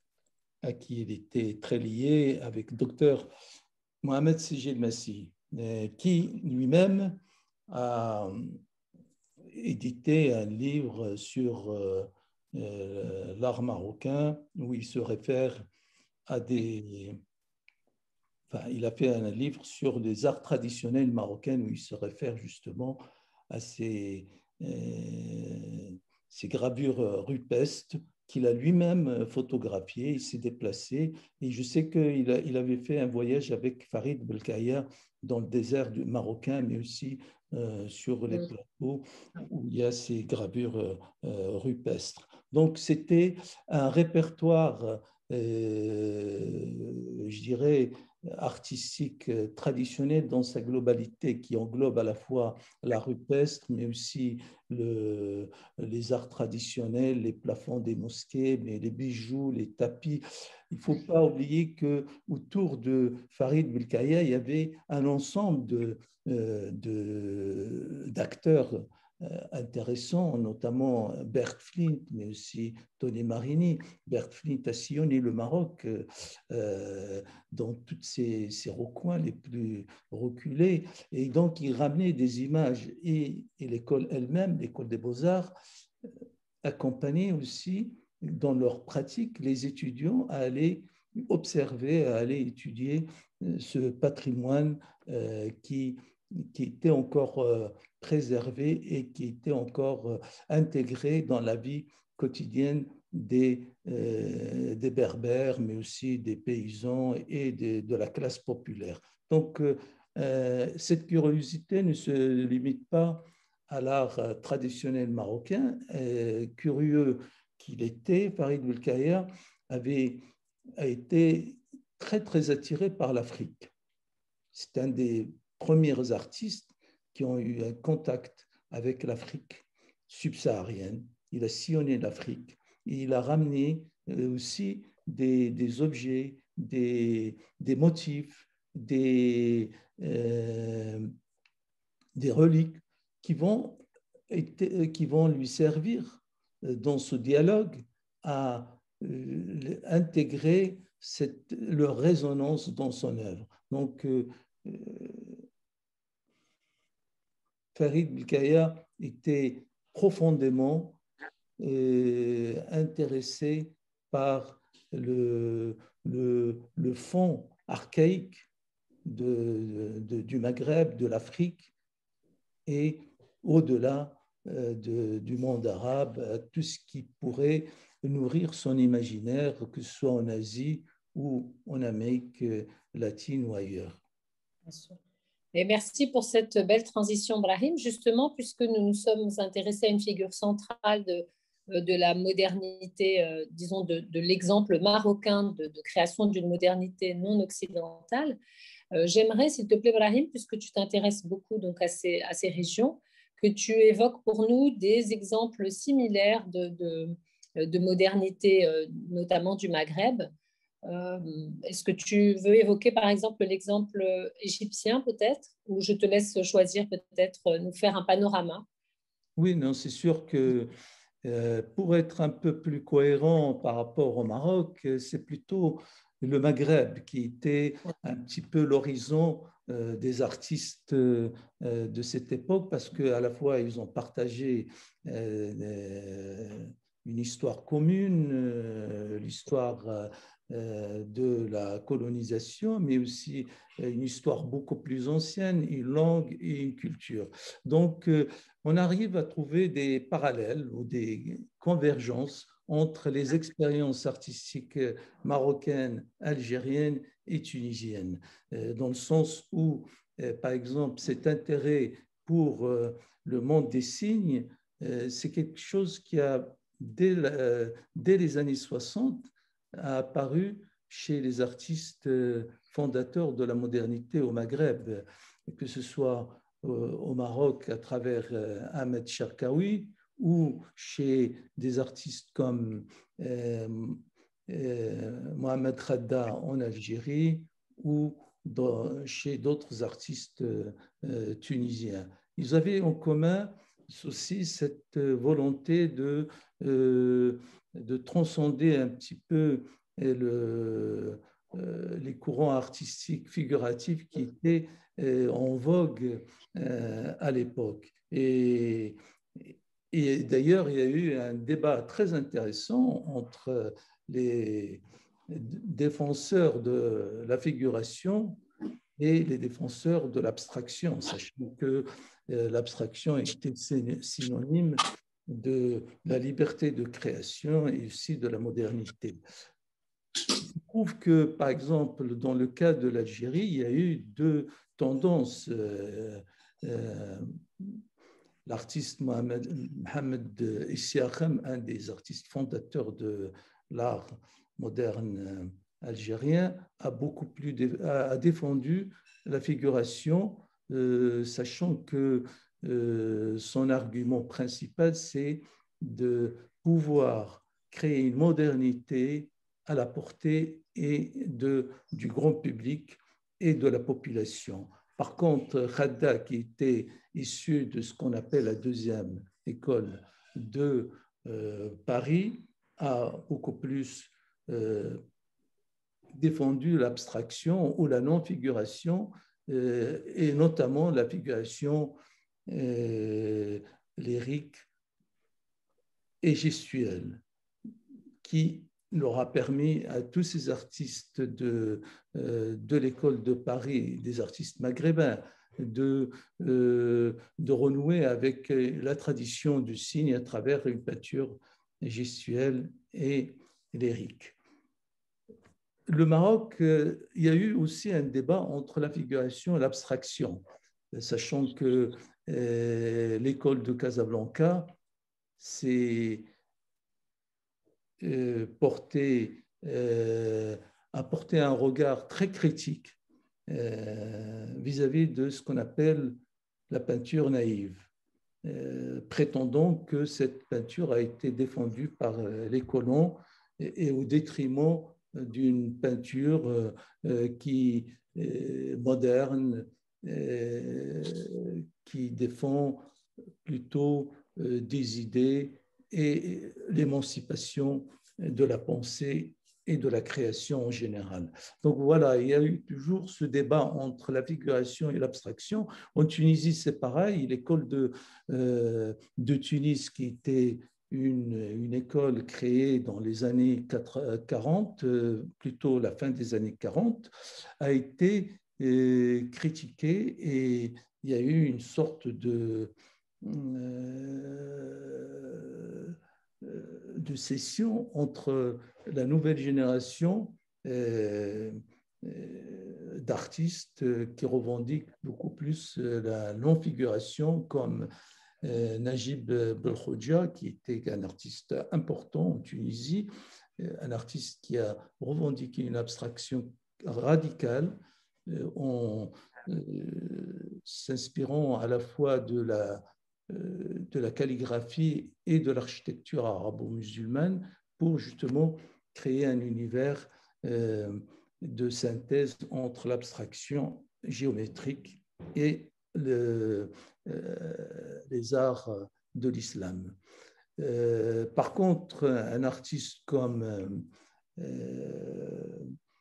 à qui il était très lié, avec docteur Mohamed Sijil Massi, euh, qui lui-même a édité un livre sur euh, euh, l'art marocain où il se réfère à des... Enfin, il a fait un livre sur les arts traditionnels marocains où il se réfère justement à ces, euh, ces gravures rupestres qu'il a lui-même photographiées. Il s'est déplacé et je sais qu'il a, il avait fait un voyage avec Farid Belkaya dans le désert du marocain, mais aussi euh, sur les plateaux où il y a ces gravures euh, rupestres. Donc, c'était un répertoire, euh, je dirais, artistique traditionnel dans sa globalité, qui englobe à la fois l'art rupestre, mais aussi le, les arts traditionnels, les plafonds des mosquées, mais les bijoux, les tapis. Il ne faut pas oublier qu'autour de Farid Belkaya, il y avait un ensemble de, de, d'acteurs intéressants, notamment Bert Flint, mais aussi Tony Marini. Bert Flint a sillonné le Maroc euh, dans tous ses, ses recoins les plus reculés. Et donc, il ramenait des images et, et l'école elle-même, l'école des beaux-arts, accompagnait aussi dans leur pratique les étudiants à aller observer, à aller étudier ce patrimoine euh, qui, qui était encore euh, préservé et qui était encore euh, intégré dans la vie quotidienne des, euh, des Berbères, mais aussi des paysans et de, de la classe populaire. Donc, euh, cette curiosité ne se limite pas à l'art traditionnel marocain. Euh, curieux qu'il était, Farid Belkaya avait a été très, très attiré par l'Afrique. C'est un des premiers artistes qui ont eu un contact avec l'Afrique subsaharienne. Il a sillonné l'Afrique et il a ramené aussi des, des objets, des, des motifs, des, euh, des reliques qui vont, qui vont lui servir dans ce dialogue à euh, intégrer cette, leur résonance dans son œuvre. Donc, euh, Farid Belkaya était profondément euh, intéressé par le, le, le fond archaïque de, de, du Maghreb, de l'Afrique, et au-delà euh, de, du monde arabe, tout ce qui pourrait nourrir son imaginaire, que ce soit en Asie ou en Amérique latine ou ailleurs. Bien sûr. Et merci pour cette belle transition, Brahim. Justement, puisque nous nous sommes intéressés à une figure centrale de, de la modernité, euh, disons de, de l'exemple marocain de, de création d'une modernité non occidentale, euh, j'aimerais, s'il te plaît, Brahim, puisque tu t'intéresses beaucoup donc, à, ces, à ces régions, que tu évoques pour nous des exemples similaires de, de, de modernité, euh, notamment du Maghreb. Euh, est-ce que tu veux évoquer par exemple l'exemple égyptien peut-être, ou je te laisse choisir peut-être nous faire un panorama? Oui, non, c'est sûr que euh, pour être un peu plus cohérent par rapport au Maroc, c'est plutôt le Maghreb qui était un petit peu l'horizon euh, des artistes euh, de cette époque, parce qu'à la fois ils ont partagé euh, une histoire commune, euh, l'histoire euh, de la colonisation, mais aussi une histoire beaucoup plus ancienne, une langue et une culture. Donc, on arrive à trouver des parallèles ou des convergences entre les expériences artistiques marocaines, algériennes et tunisiennes, dans le sens où, par exemple, cet intérêt pour le monde des signes, c'est quelque chose qui a, dès, la, dès les années soixante, a apparu chez les artistes fondateurs de la modernité au Maghreb, que ce soit au Maroc à travers Ahmed Cherkaoui ou chez des artistes comme euh, euh, Mohamed Khadda en Algérie ou dans, chez d'autres artistes euh, tunisiens. Ils avaient en commun aussi cette volonté de euh, de transcender un petit peu le, euh, les courants artistiques figuratifs qui étaient euh, en vogue euh, à l'époque. Et, et d'ailleurs, il y a eu un débat très intéressant entre les défenseurs de la figuration et les défenseurs de l'abstraction, sachant que euh, l'abstraction était synonyme de la liberté de création et aussi de la modernité. Il prouve que, par exemple, dans le cas de l'Algérie, il y a eu deux tendances. Euh, euh, L'artiste Mohamed, Mohamed Issiakham, un des artistes fondateurs de l'art moderne algérien, a beaucoup plus dé, a défendu la figuration, euh, sachant que euh, son argument principal, c'est de pouvoir créer une modernité à la portée et de, du grand public et de la population. Par contre, Khadda, qui était issu de ce qu'on appelle la deuxième école de euh, Paris, a beaucoup plus euh, défendu l'abstraction ou la non-figuration, euh, et notamment la figuration euh, lyrique et gestuelle, qui leur a permis à tous ces artistes de, euh, de l'école de Paris, des artistes maghrébins, de, euh, de renouer avec la tradition du signe à travers une peinture gestuelle et lyrique. Le Maroc, euh, il y a eu aussi un débat entre la figuration et l'abstraction, sachant que euh, l'école de Casablanca, c'est Euh, porter, euh, a porté un regard très critique euh, vis-à-vis de ce qu'on appelle la peinture naïve, euh, prétendant que cette peinture a été défendue par euh, les colons et, et au détriment d'une peinture euh, euh, qui est moderne, euh, qui défend plutôt euh, des idées et l'émancipation de la pensée et de la création en général. Donc voilà, il y a eu toujours ce débat entre la figuration et l'abstraction. En Tunisie, c'est pareil. L'école de, euh, de Tunis, qui était une, une école créée dans les années quarante, euh, plutôt la fin des années quarante, a été euh, critiquée et il y a eu une sorte de de scission entre la nouvelle génération d'artistes qui revendiquent beaucoup plus la non-figuration, comme Najib Belkhodja, qui était un artiste important en Tunisie, un artiste qui a revendiqué une abstraction radicale en s'inspirant à la fois de la de la calligraphie et de l'architecture arabo-musulmane pour justement créer un univers euh, de synthèse entre l'abstraction géométrique et le, euh, les arts de l'islam. Euh, par contre, un artiste comme euh,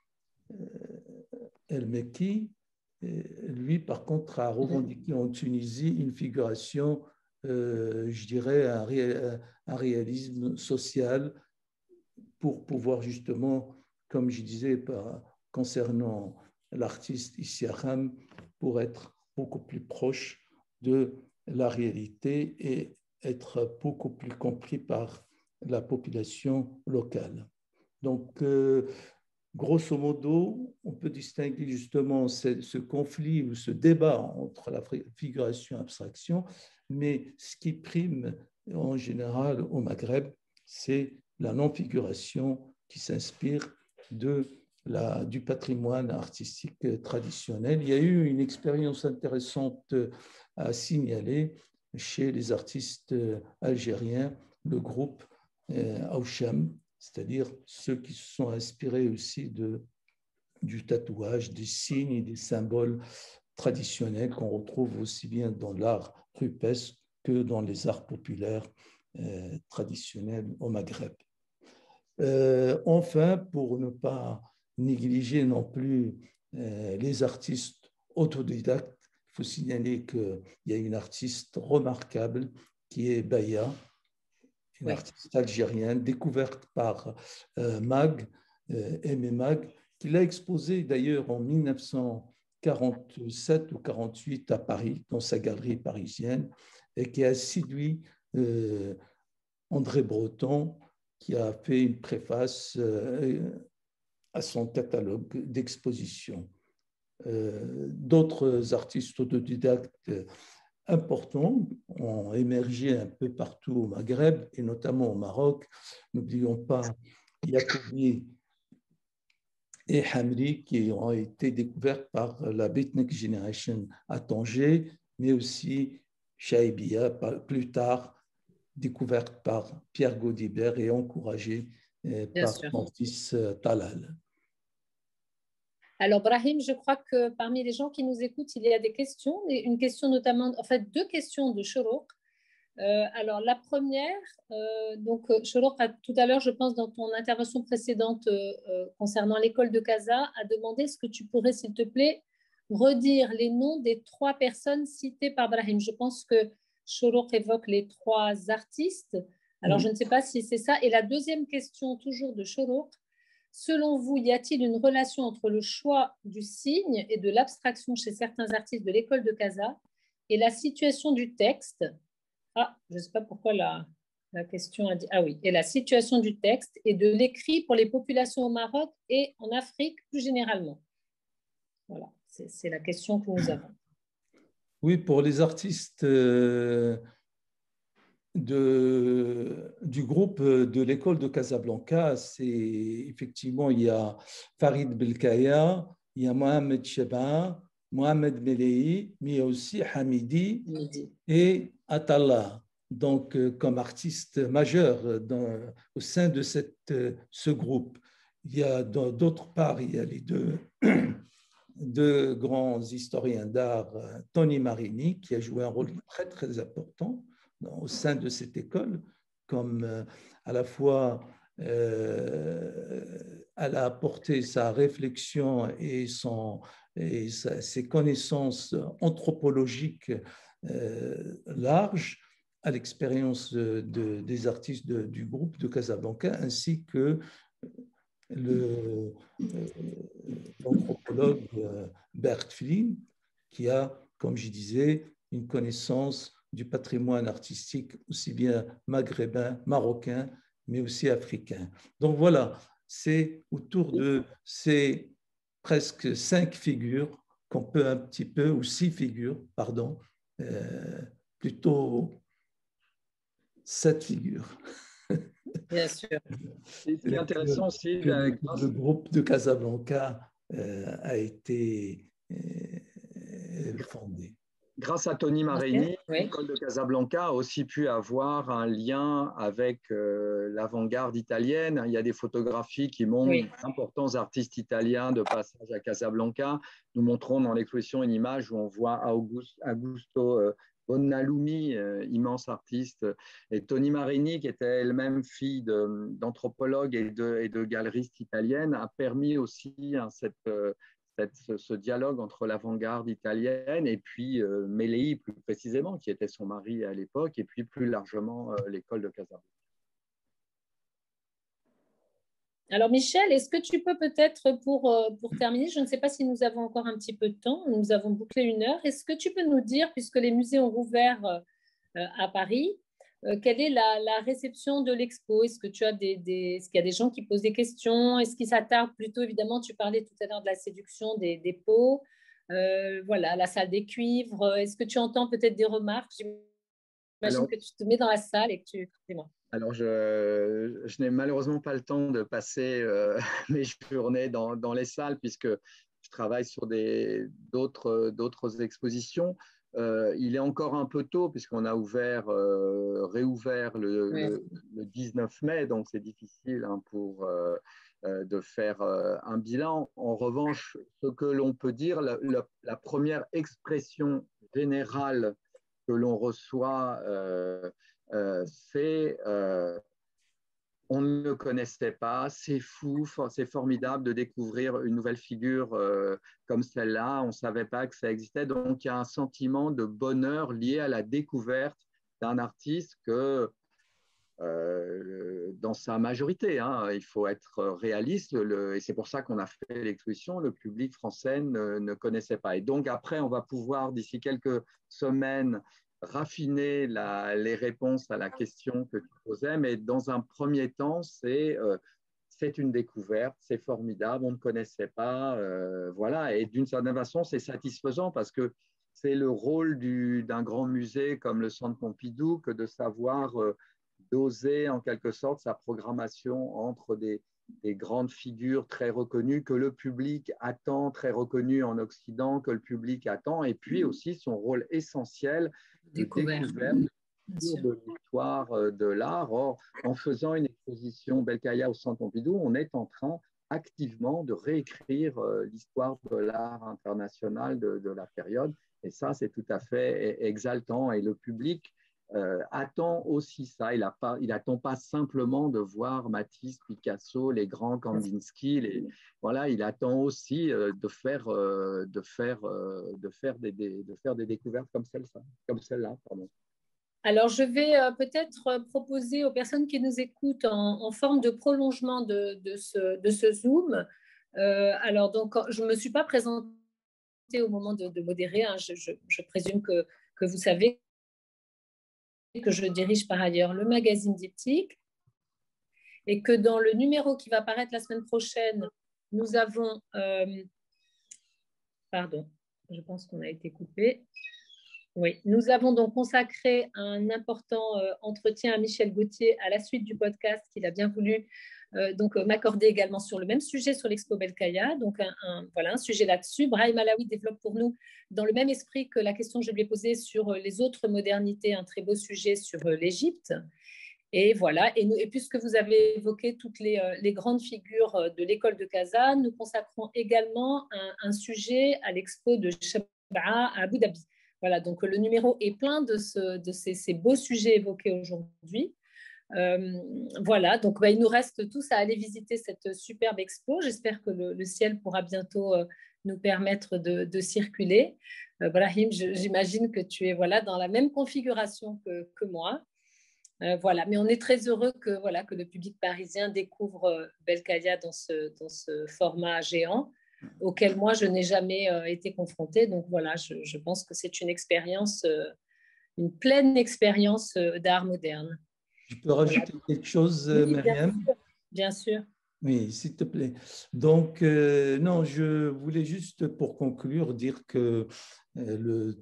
El-Mekki, lui, par contre, a revendiqué en Tunisie une figuration, euh, je dirais, un, ré, un réalisme social pour pouvoir justement, comme je disais, par, concernant l'artiste Issiakham, pour être beaucoup plus proche de la réalité et être beaucoup plus compris par la population locale. Donc, euh, grosso modo, on peut distinguer justement ce, ce conflit ou ce débat entre la figuration et l'abstraction, mais ce qui prime en général au Maghreb, c'est la non-figuration qui s'inspire de la, du patrimoine artistique traditionnel. Il y a eu une expérience intéressante à signaler chez les artistes algériens, le groupe euh, Aucham, c'est-à-dire ceux qui se sont inspirés aussi de, du tatouage, des signes et des symboles traditionnels qu'on retrouve aussi bien dans l'art rupestre que dans les arts populaires euh, traditionnels au Maghreb. Euh, enfin, pour ne pas négliger non plus euh, les artistes autodidactes, il faut signaler qu'il y a une artiste remarquable qui est Baya, une ouais. artiste algérienne découverte par euh, Mag, euh, Aimé Mag, qui l'a exposée d'ailleurs en mille neuf cent quarante-sept ou quarante-huit à Paris, dans sa galerie parisienne, et qui a séduit euh, André Breton, qui a fait une préface à son catalogue d'exposition. D'autres artistes autodidactes importants ont émergé un peu partout au Maghreb et notamment au Maroc. N'oublions pas Yacoubi et Hamri qui ont été découverts par la Beatnik Generation à Tanger, mais aussi Chaibia plus tard, découverte par Pierre Gaudibert et encouragée par son fils Talal. Alors, Brahim, je crois que parmi les gens qui nous écoutent, il y a des questions, une question notamment, en fait, deux questions de Chorouk. Euh, alors, la première, euh, donc, Chorouk, tout à l'heure, je pense, dans ton intervention précédente euh, euh, concernant l'école de Casa, a demandé est-ce que tu pourrais, s'il te plaît, redire les noms des trois personnes citées par Brahim. Je pense que Chorouk évoque les trois artistes. Alors, oui. Je ne sais pas si c'est ça. Et la deuxième question, toujours de Chorouk, selon vous, y a-t-il une relation entre le choix du signe et de l'abstraction chez certains artistes de l'école de Casa et la situation du texte? Ah, je ne sais pas pourquoi la, la question a dit… Ah oui, et la situation du texte et de l'écrit pour les populations au Maroc et en Afrique plus généralement. Voilà, c'est la question que nous avons. Oui, pour les artistes euh, de, du groupe de l'école de Casablanca, c'est effectivement, il y a Farid Belkaya, il y a Mohamed Cheba, Mohamed Melehi, mais il y a aussi Hamidi Midi. Et Atallah, donc euh, comme artistes majeurs dans, au sein de cette, ce groupe. Il y a d'autre part, il y a les deux, deux grands historiens d'art, Tony Marini, qui a joué un rôle très très important au sein de cette école, comme euh, à la fois euh, elle a apporté sa réflexion et, son, et sa, ses connaissances anthropologiques euh, larges à l'expérience de, de, des artistes de, du groupe de Casablanca, ainsi que l'anthropologue euh, Bert Flynn, qui a, comme je disais, une connaissance du patrimoine artistique aussi bien maghrébin, marocain, mais aussi africain. Donc voilà, c'est autour de ces presque cinq figures qu'on peut un petit peu, ou six figures, pardon, euh, plutôt sept figures. Bien sûr. Et ce qui est intéressant aussi, que le, le groupe de Casablanca euh, a été euh, fondé. Grâce à Tony Marini, oui. L'école de Casablanca a aussi pu avoir un lien avec euh, l'avant-garde italienne. Il y a des photographies qui montrent oui. d'importants artistes italiens de passage à Casablanca. Nous montrons dans l'exposition une image où on voit Augusto, Augusto euh, Bonalumi, euh, immense artiste, et Tony Marini, qui était elle-même fille d'anthropologue et de, et de galeriste italienne, a permis aussi hein, cette… Euh, Cette, ce dialogue entre l'avant-garde italienne et puis euh, Melehi plus précisément, qui était son mari à l'époque, et puis plus largement euh, l'école de Casablanca. Alors Michel, est-ce que tu peux peut-être, pour, pour terminer, je ne sais pas si nous avons encore un petit peu de temps, nous avons bouclé une heure, est-ce que tu peux nous dire, puisque les musées ont rouvert euh, à Paris, Euh, quelle est la, la réception de l'expo? Est-ce que tu as des, des, est-ce qu'il y a des gens qui posent des questions? Est-ce qu'ils s'attardent plutôt, évidemment, tu parlais tout à l'heure de la séduction des, des peaux, euh, voilà, la salle des cuivres. Est-ce que tu entends peut-être des remarques? J'imagine alors, que tu te mets dans la salle et que tu… Dis-moi. Alors, je, je n'ai malheureusement pas le temps de passer euh, mes journées dans, dans les salles puisque je travaille sur d'autres d'autres expositions. Euh, il est encore un peu tôt puisqu'on a ouvert, euh, réouvert le, ouais. le, le dix-neuf mai, donc c'est difficile hein, pour, euh, euh, de faire euh, un bilan. En revanche, ce que l'on peut dire, la, la, la première expression générale que l'on reçoit, euh, euh, c'est euh, on ne le connaissait pas, c'est fou, c'est formidable de découvrir une nouvelle figure euh, comme celle-là, on ne savait pas que ça existait, donc il y a un sentiment de bonheur lié à la découverte d'un artiste que, euh, dans sa majorité, hein, il faut être réaliste, le, et c'est pour ça qu'on a fait l'exposition, le public français ne, ne connaissait pas. Et donc après, on va pouvoir, d'ici quelques semaines, raffiner la, les réponses à la question que tu posais, mais dans un premier temps, c'est euh, c'est une découverte, c'est formidable, on ne connaissait pas, euh, voilà, et d'une certaine façon, c'est satisfaisant parce que c'est le rôle d'un grand musée comme le Centre Pompidou que de savoir euh, doser en quelque sorte sa programmation entre des, des grandes figures très reconnues que le public attend, très reconnues en Occident, que le public attend, et puis aussi son rôle essentiel de Découverte. découverte de l'histoire de l'art. Or, en faisant une exposition Belkaya au Centre Pompidou, on est en train activement de réécrire l'histoire de l'art international de, de la période. Et ça, c'est tout à fait exaltant. Et le public euh, attend aussi ça. Il n'attend pas, pas simplement de voir Matisse, Picasso, les grands Kandinsky. Les, voilà, il attend aussi euh, de faire, euh, de faire, euh, de faire des, des, de faire des découvertes comme celle-là. Comme celle-là, pardon. Alors, je vais euh, peut-être proposer aux personnes qui nous écoutent en, en forme de prolongement de, de, ce, de ce Zoom. Euh, alors, donc, je ne me suis pas présentée au moment de, de modérer. Hein. Je, je, je présume que, que vous savez que je dirige par ailleurs le magazine Diptyque et que dans le numéro qui va paraître la semaine prochaine, nous avons… Euh, pardon, je pense qu'on a été coupé. Oui, nous avons donc consacré un important euh, entretien à Michel Gauthier à la suite du podcast qu'il a bien voulu euh, donc, euh, m'accorder également sur le même sujet sur l'Expo Belkaya. Donc, un, un, voilà, un sujet là-dessus. Brahim Alaoui développe pour nous, dans le même esprit que la question que je lui ai posée sur les autres modernités, un très beau sujet sur euh, l'Égypte. Et voilà, et, nous, et puisque vous avez évoqué toutes les, euh, les grandes figures de l'école de Casa, nous consacrons également un, un sujet à l'Expo de Shab'a à Abu Dhabi. Voilà, donc le numéro est plein de, ce, de ces, ces beaux sujets évoqués aujourd'hui. Euh, voilà, donc bah, il nous reste tous à aller visiter cette superbe expo. J'espère que le, le ciel pourra bientôt euh, nous permettre de, de circuler. Euh, Brahim, j'imagine que tu es voilà, dans la même configuration que, que moi. Euh, voilà, mais on est très heureux que, voilà, que le public parisien découvre euh, Belkaya dans ce, dans ce format géant auquel moi, je n'ai jamais euh, été confrontée. Donc voilà, je, je pense que c'est une expérience, euh, une pleine expérience euh, d'art moderne. Je peux rajouter voilà. quelque chose, oui, Myriam? Bien sûr. Bien sûr. Oui, s'il te plaît. Donc, euh, non, je voulais juste pour conclure dire que euh, le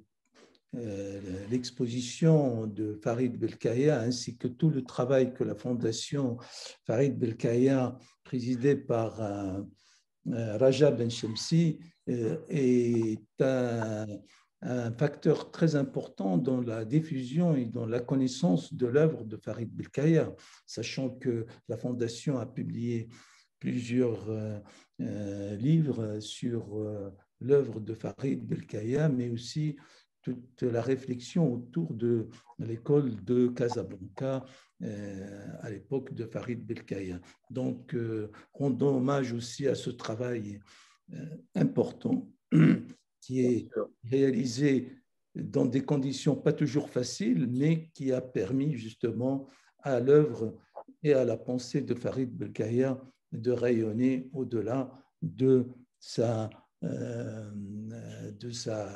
Euh, l'exposition de Farid Belkaya ainsi que tout le travail que la fondation Farid Belkaya, présidée par euh, euh, Raja Ben Shamsi, euh, est un, un facteur très important dans la diffusion et dans la connaissance de l'œuvre de Farid Belkaya, sachant que la fondation a publié plusieurs euh, euh, livres sur euh, l'œuvre de Farid Belkaya, mais aussi toute la réflexion autour de l'école de Casablanca euh, à l'époque de Farid Belkaya. Donc, euh, rendons hommage aussi à ce travail euh, important qui est réalisé dans des conditions pas toujours faciles, mais qui a permis justement à l'œuvre et à la pensée de Farid Belkaya de rayonner au-delà de sa Euh, de sa,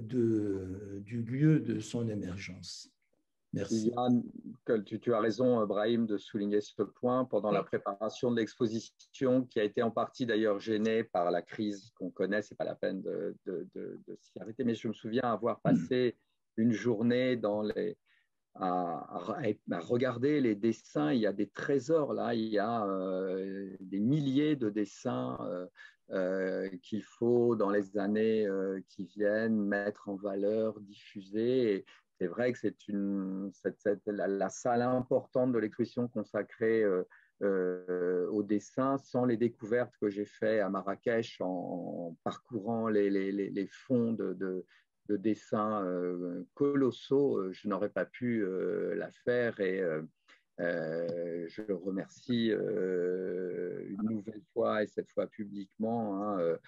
de, du lieu de son émergence. Merci. Yann, tu, tu as raison, Brahim, de souligner ce point. Pendant la préparation de l'exposition, qui a été en partie d'ailleurs gênée par la crise qu'on connaît, ce n'est pas la peine de, de, de, de s'y arrêter, mais je me souviens avoir passé une journée dans les, à, à, à regarder les dessins. Il y a des trésors là, il y a euh, des milliers de dessins euh, euh, qu'il faut dans les années euh, qui viennent mettre en valeur, diffuser. Et c'est vrai que c'est une, cette, cette, la, la salle importante de l'exposition consacrée euh, euh, au dessin, sans les découvertes que j'ai faites à Marrakech en, en parcourant les, les, les fonds de, de de dessins euh, colossaux, euh, je n'aurais pas pu euh, la faire et euh, euh, je remercie euh, une nouvelle fois et cette fois publiquement hein, euh,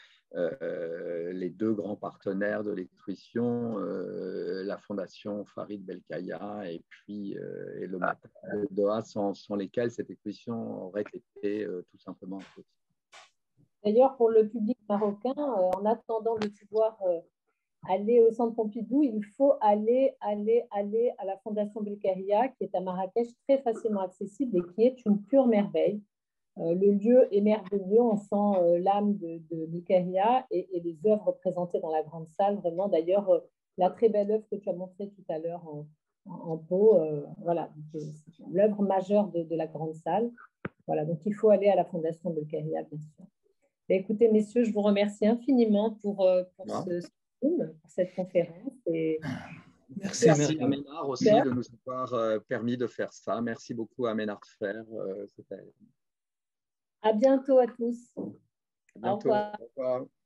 euh, les deux grands partenaires de l'exposition, euh, la fondation Farid Belkaya et puis euh, et le Matin de Doha, sans, sans lesquels cette exposition aurait été euh, tout simplement impossible. D'ailleurs, pour le public marocain, euh, en attendant de pouvoir euh, aller au Centre Pompidou, il faut aller, aller, aller à la Fondation Belkahia, qui est à Marrakech, très facilement accessible et qui est une pure merveille. Euh, le lieu est merveilleux, on sent euh, l'âme de, de Belkahia et, et les œuvres présentées dans la grande salle. Vraiment, d'ailleurs, euh, la très belle œuvre que tu as montrée tout à l'heure en, en, en pot, euh, voilà, c'est l'œuvre majeure de, de la grande salle. Voilà, donc il faut aller à la Fondation Belkahia, bien sûr. Et écoutez, messieurs, je vous remercie infiniment pour, euh, pour, Ouais. ce, pour cette conférence. Et merci, merci merci à Ménard aussi de nous avoir euh, permis de faire ça. Merci beaucoup à Ménard Fer. Euh, à bientôt à tous. À bientôt. Au revoir. Au revoir.